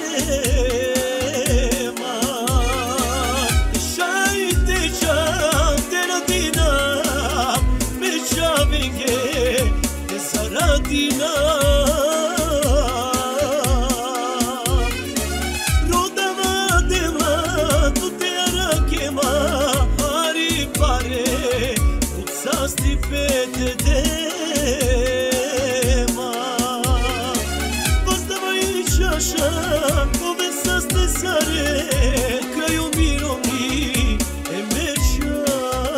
Rodava dela, tu te arakema, ari pare, ut sasti pete dema. Postava i čaša, ove saste sare, kraju mirovni, e mečave.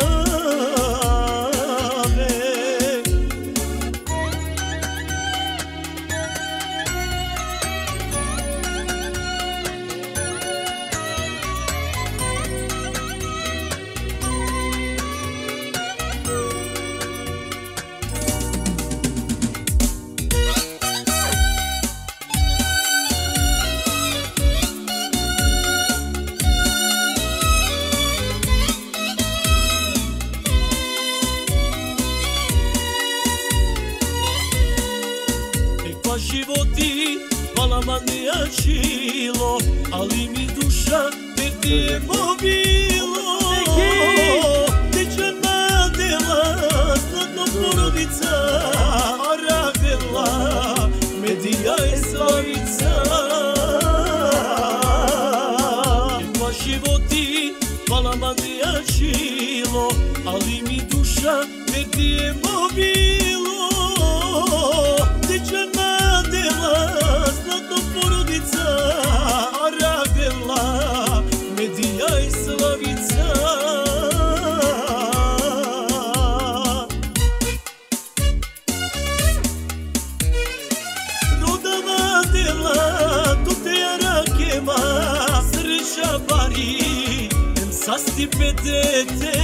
Životi, hvala ma ne jačilo, ali mi duša te ti je mobilo. Dečana dela, znatno porodica, Aradela, Medija je slavica. Pa životi, hvala ma ne jačilo, ali mi duša te ti je mobilo. Dečana dela, znatno porodica, Aradela, Medija i slavica. Rodava dela, tu te arakema, sreća bari, em sasti petete.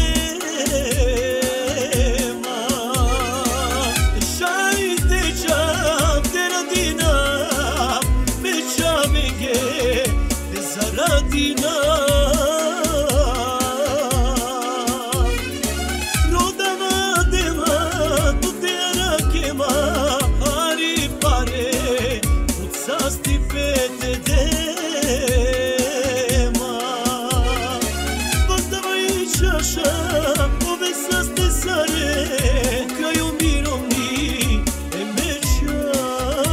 Rodava dela, tu te arakema, ari pare, ut sasti pete dema. Postava i čaša, ove saste sare, kraju mirovni, e mečave.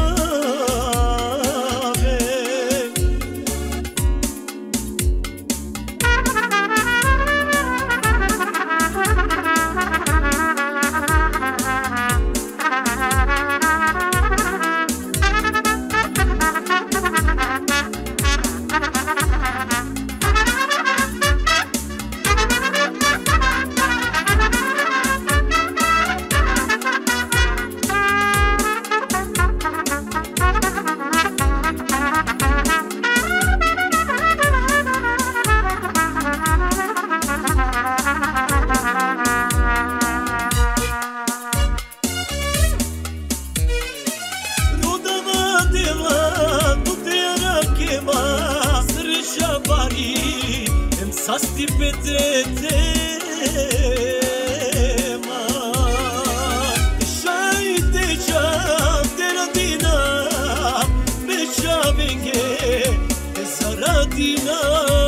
Sreća bari, em sasti pete tema. Šajte čam te radina, meća venge te zaradina.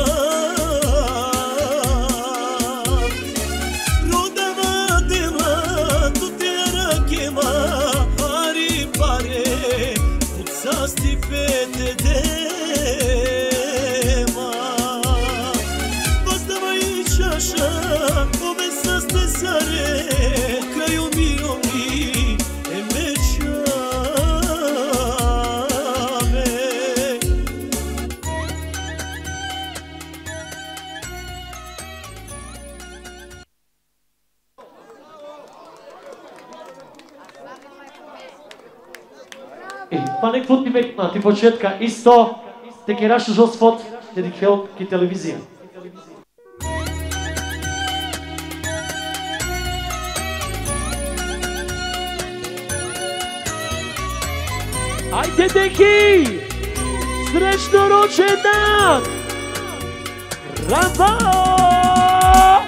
Rodava dela, tu te arakema, ari pare, ut sasti pete tema. Postava i čaša, Pa nek fot ti vekna, ti početka isto, te keraš žos fot, te dik help ki televizija. Ajde deki, srećno rođendan, Rafao!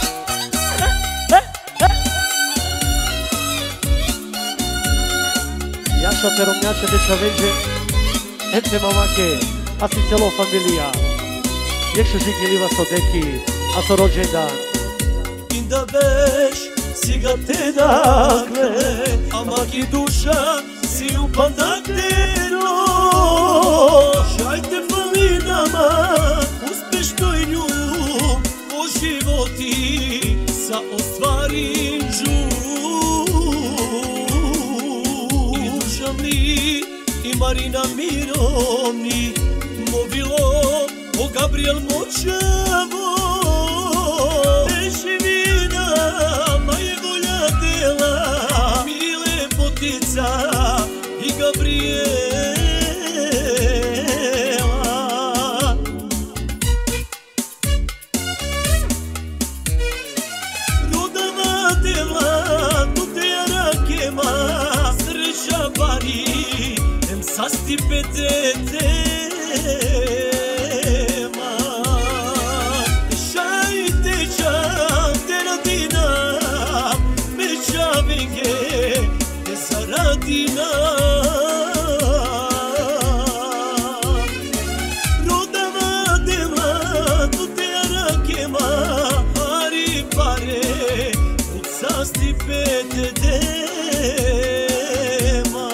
Jaša te romnjače deča veđe, ete mamake, a si celo familija. Jekšu žikili vas od deki, a so rođendan. Inda veš, siga te dakle, a maki duša, si upadaknero. Šajte falinama, uspešno i nju, o životi sa ostvarim žu. I Dušani, i Marina Mirovni, Movilo, o Gabriel Močavo. Živina, maje volja dela, mile potica i Gabriela. Rodava dela, tu te arakema, sreća bari, em sasti petete. Rodava dela, tu te arakema, pari pare, ut sasti pete dema.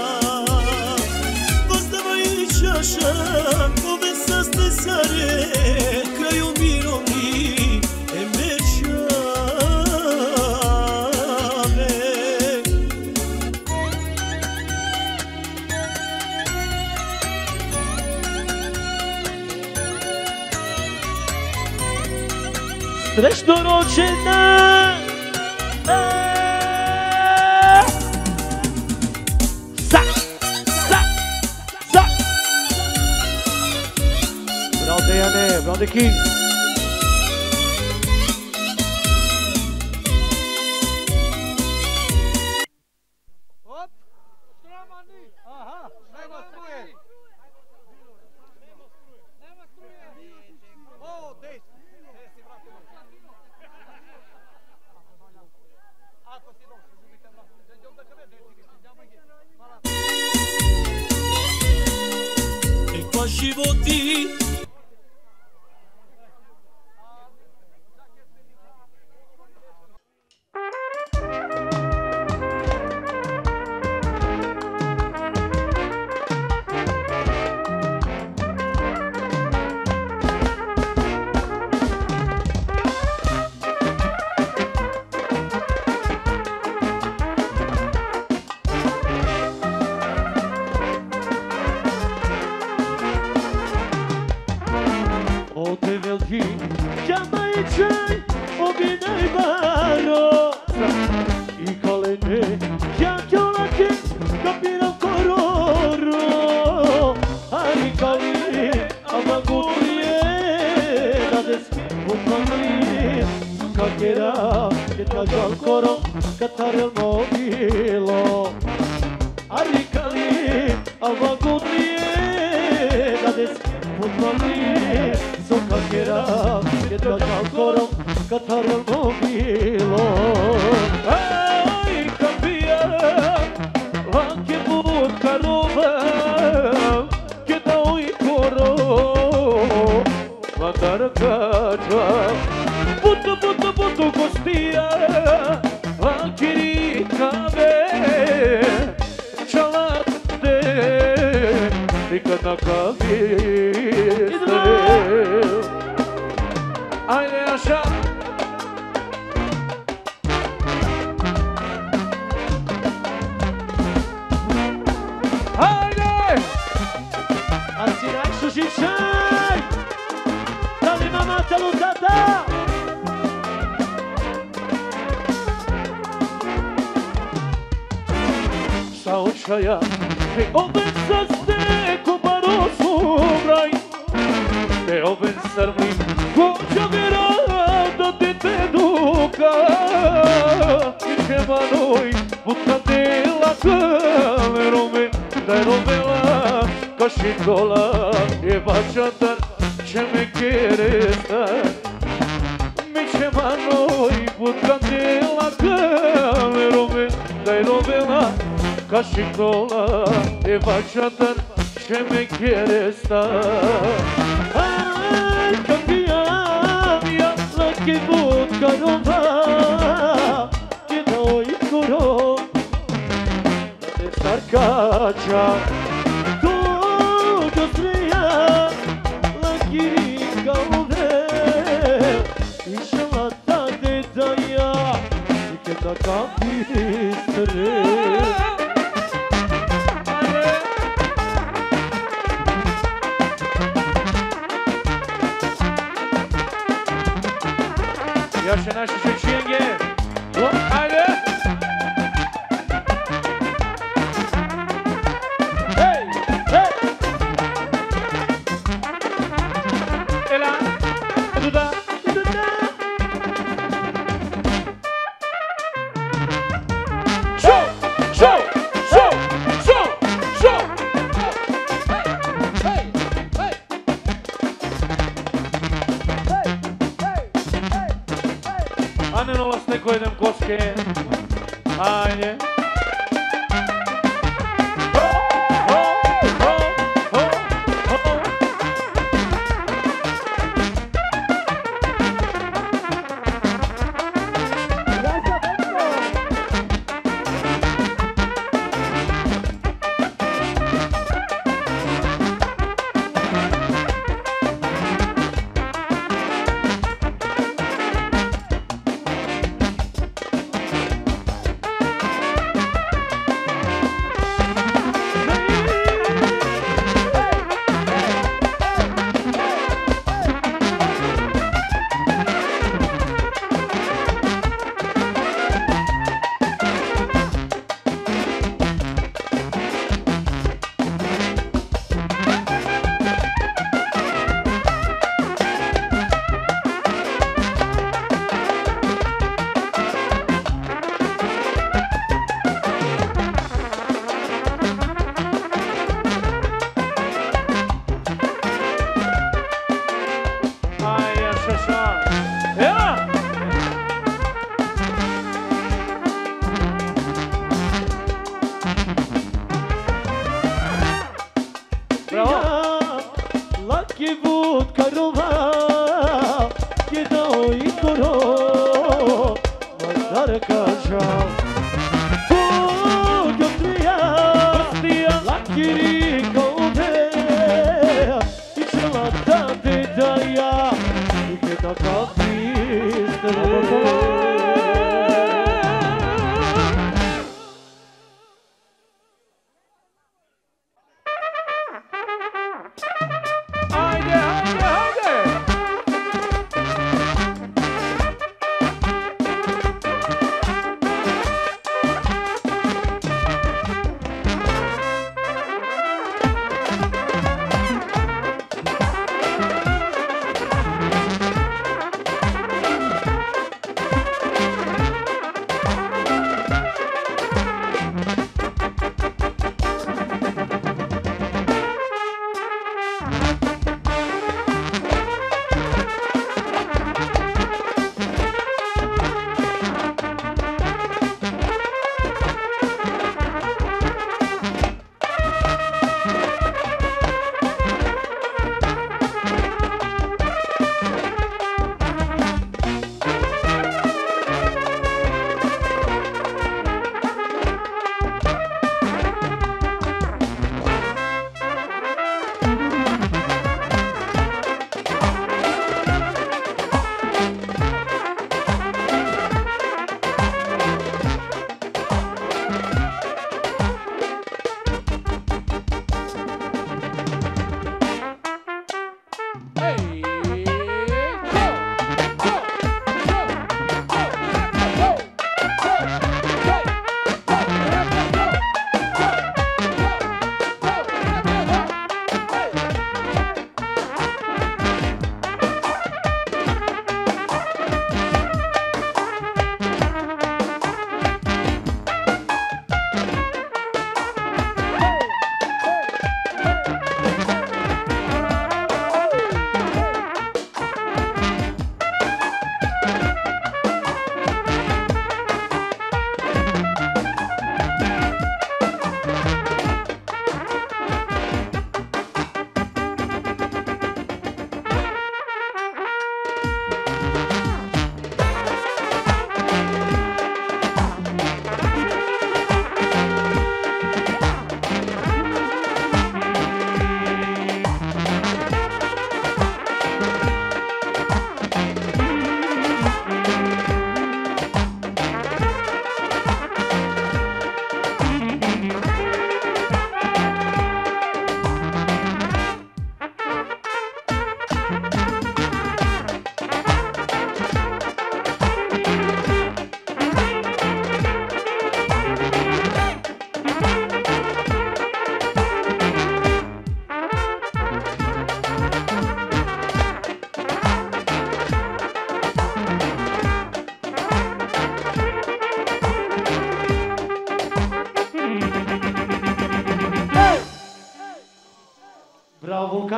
Pozdavaj čaša, ove saste sare, kraju mirovni, emečave. Srećno rođendan! Sa! Sa! Sa! Bravo Dejane, bravo King! Životi Sa očaja Te oven să ste cu parosul brai, te oven să mrim cu ce virată de te duca. Ce mă noi putea de la căle romen, dai rovela ca și gola e vacea dar ce me quiere star. Mi ce mă noi putea de la căle romen, dai rovela ca și gola e vacea dar ce me quiere star. Ai cambia mia la che vodka rova che noi coro de sarcacia tu yo stria la chirica ode inshallah ta de daya che ta capistere. Yaşı naşı şeçiyenge. Haydi. Hey, hey. Ela, duda, duda. Show, show, show, show, show. Hey, hey, hey. Ane no vas ne koydum koske. Ajde. Ho, ho, ho, ho, ho.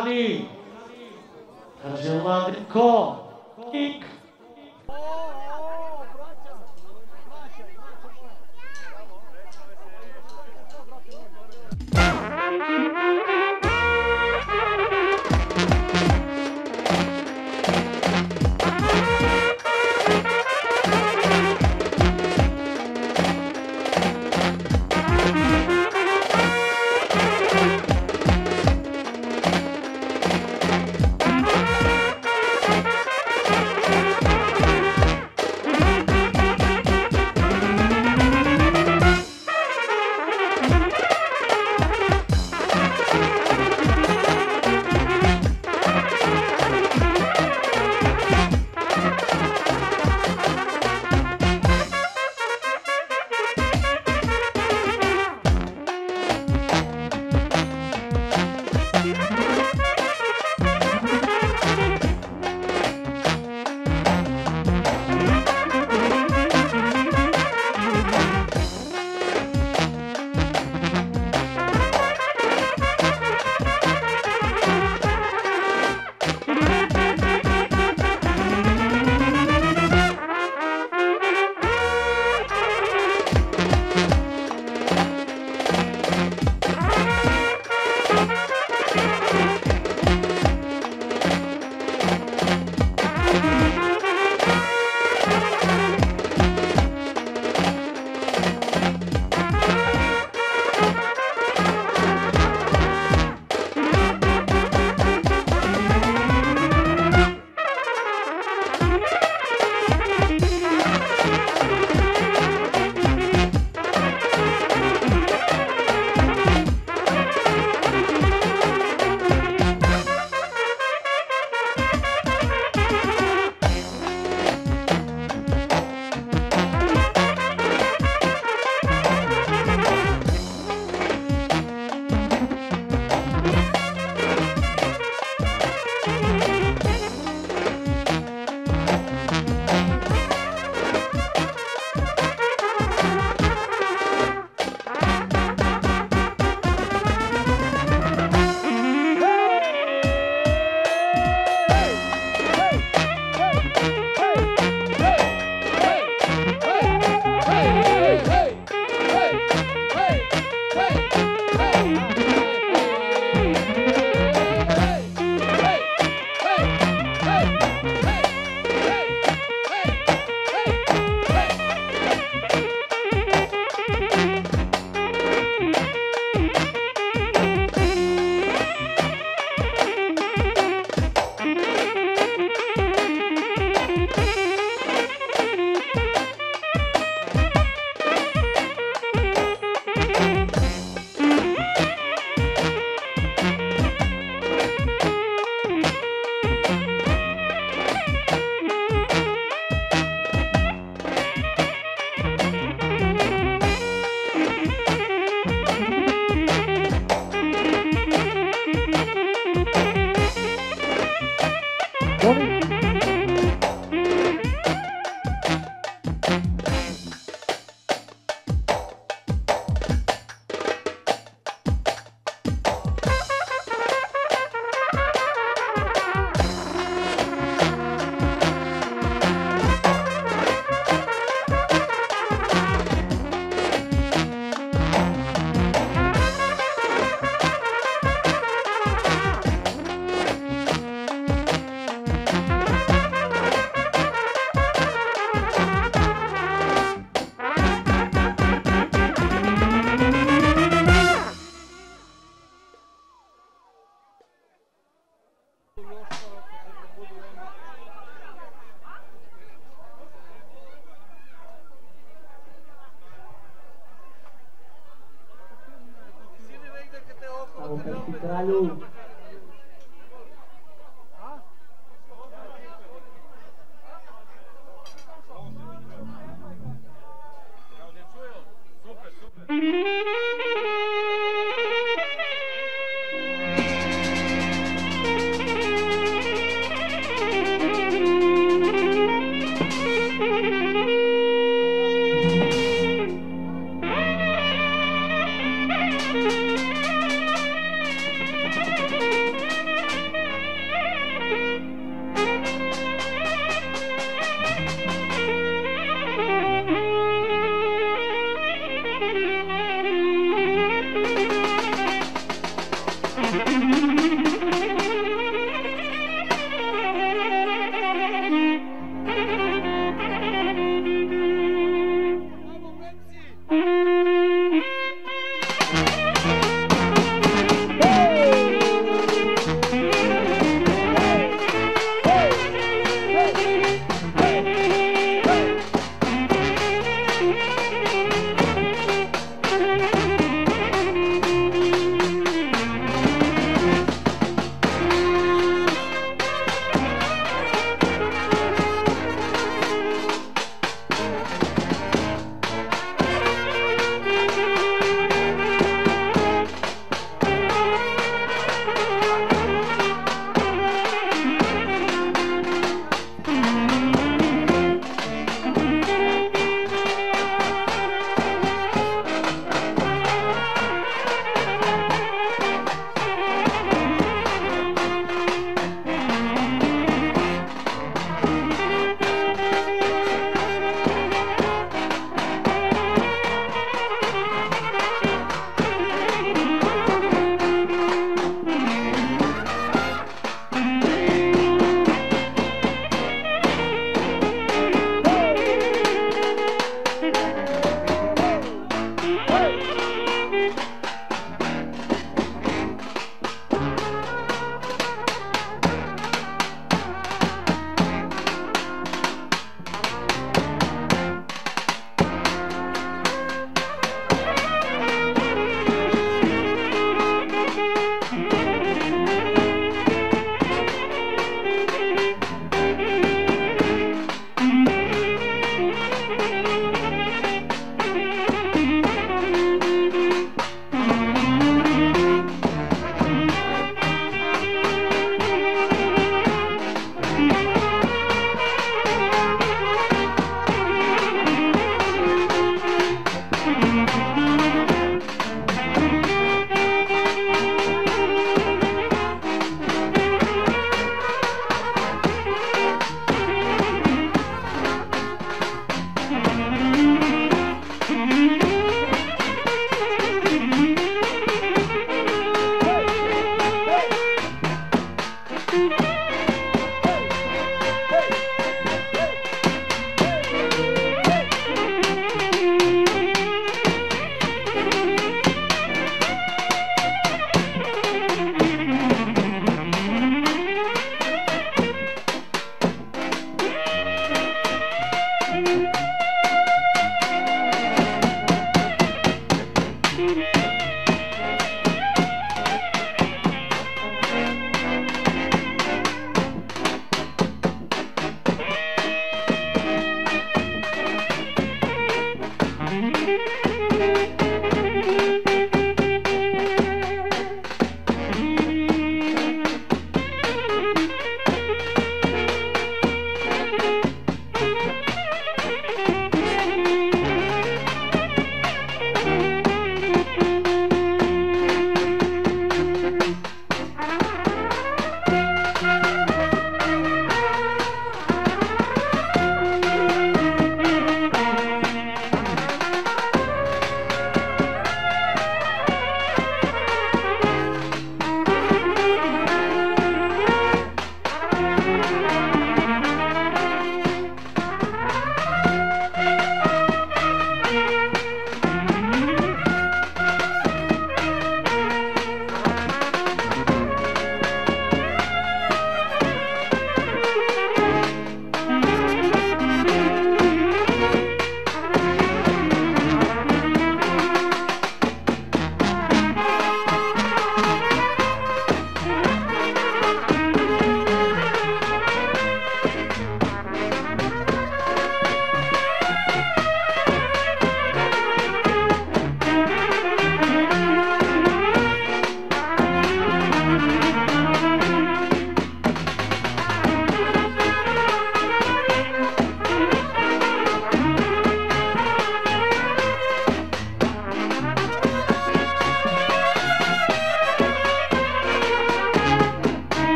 Rani. Kaže Ladrinko. Kik. Kralju.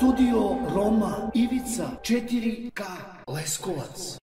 Studio Roma, Ivica četiri K Leskovac.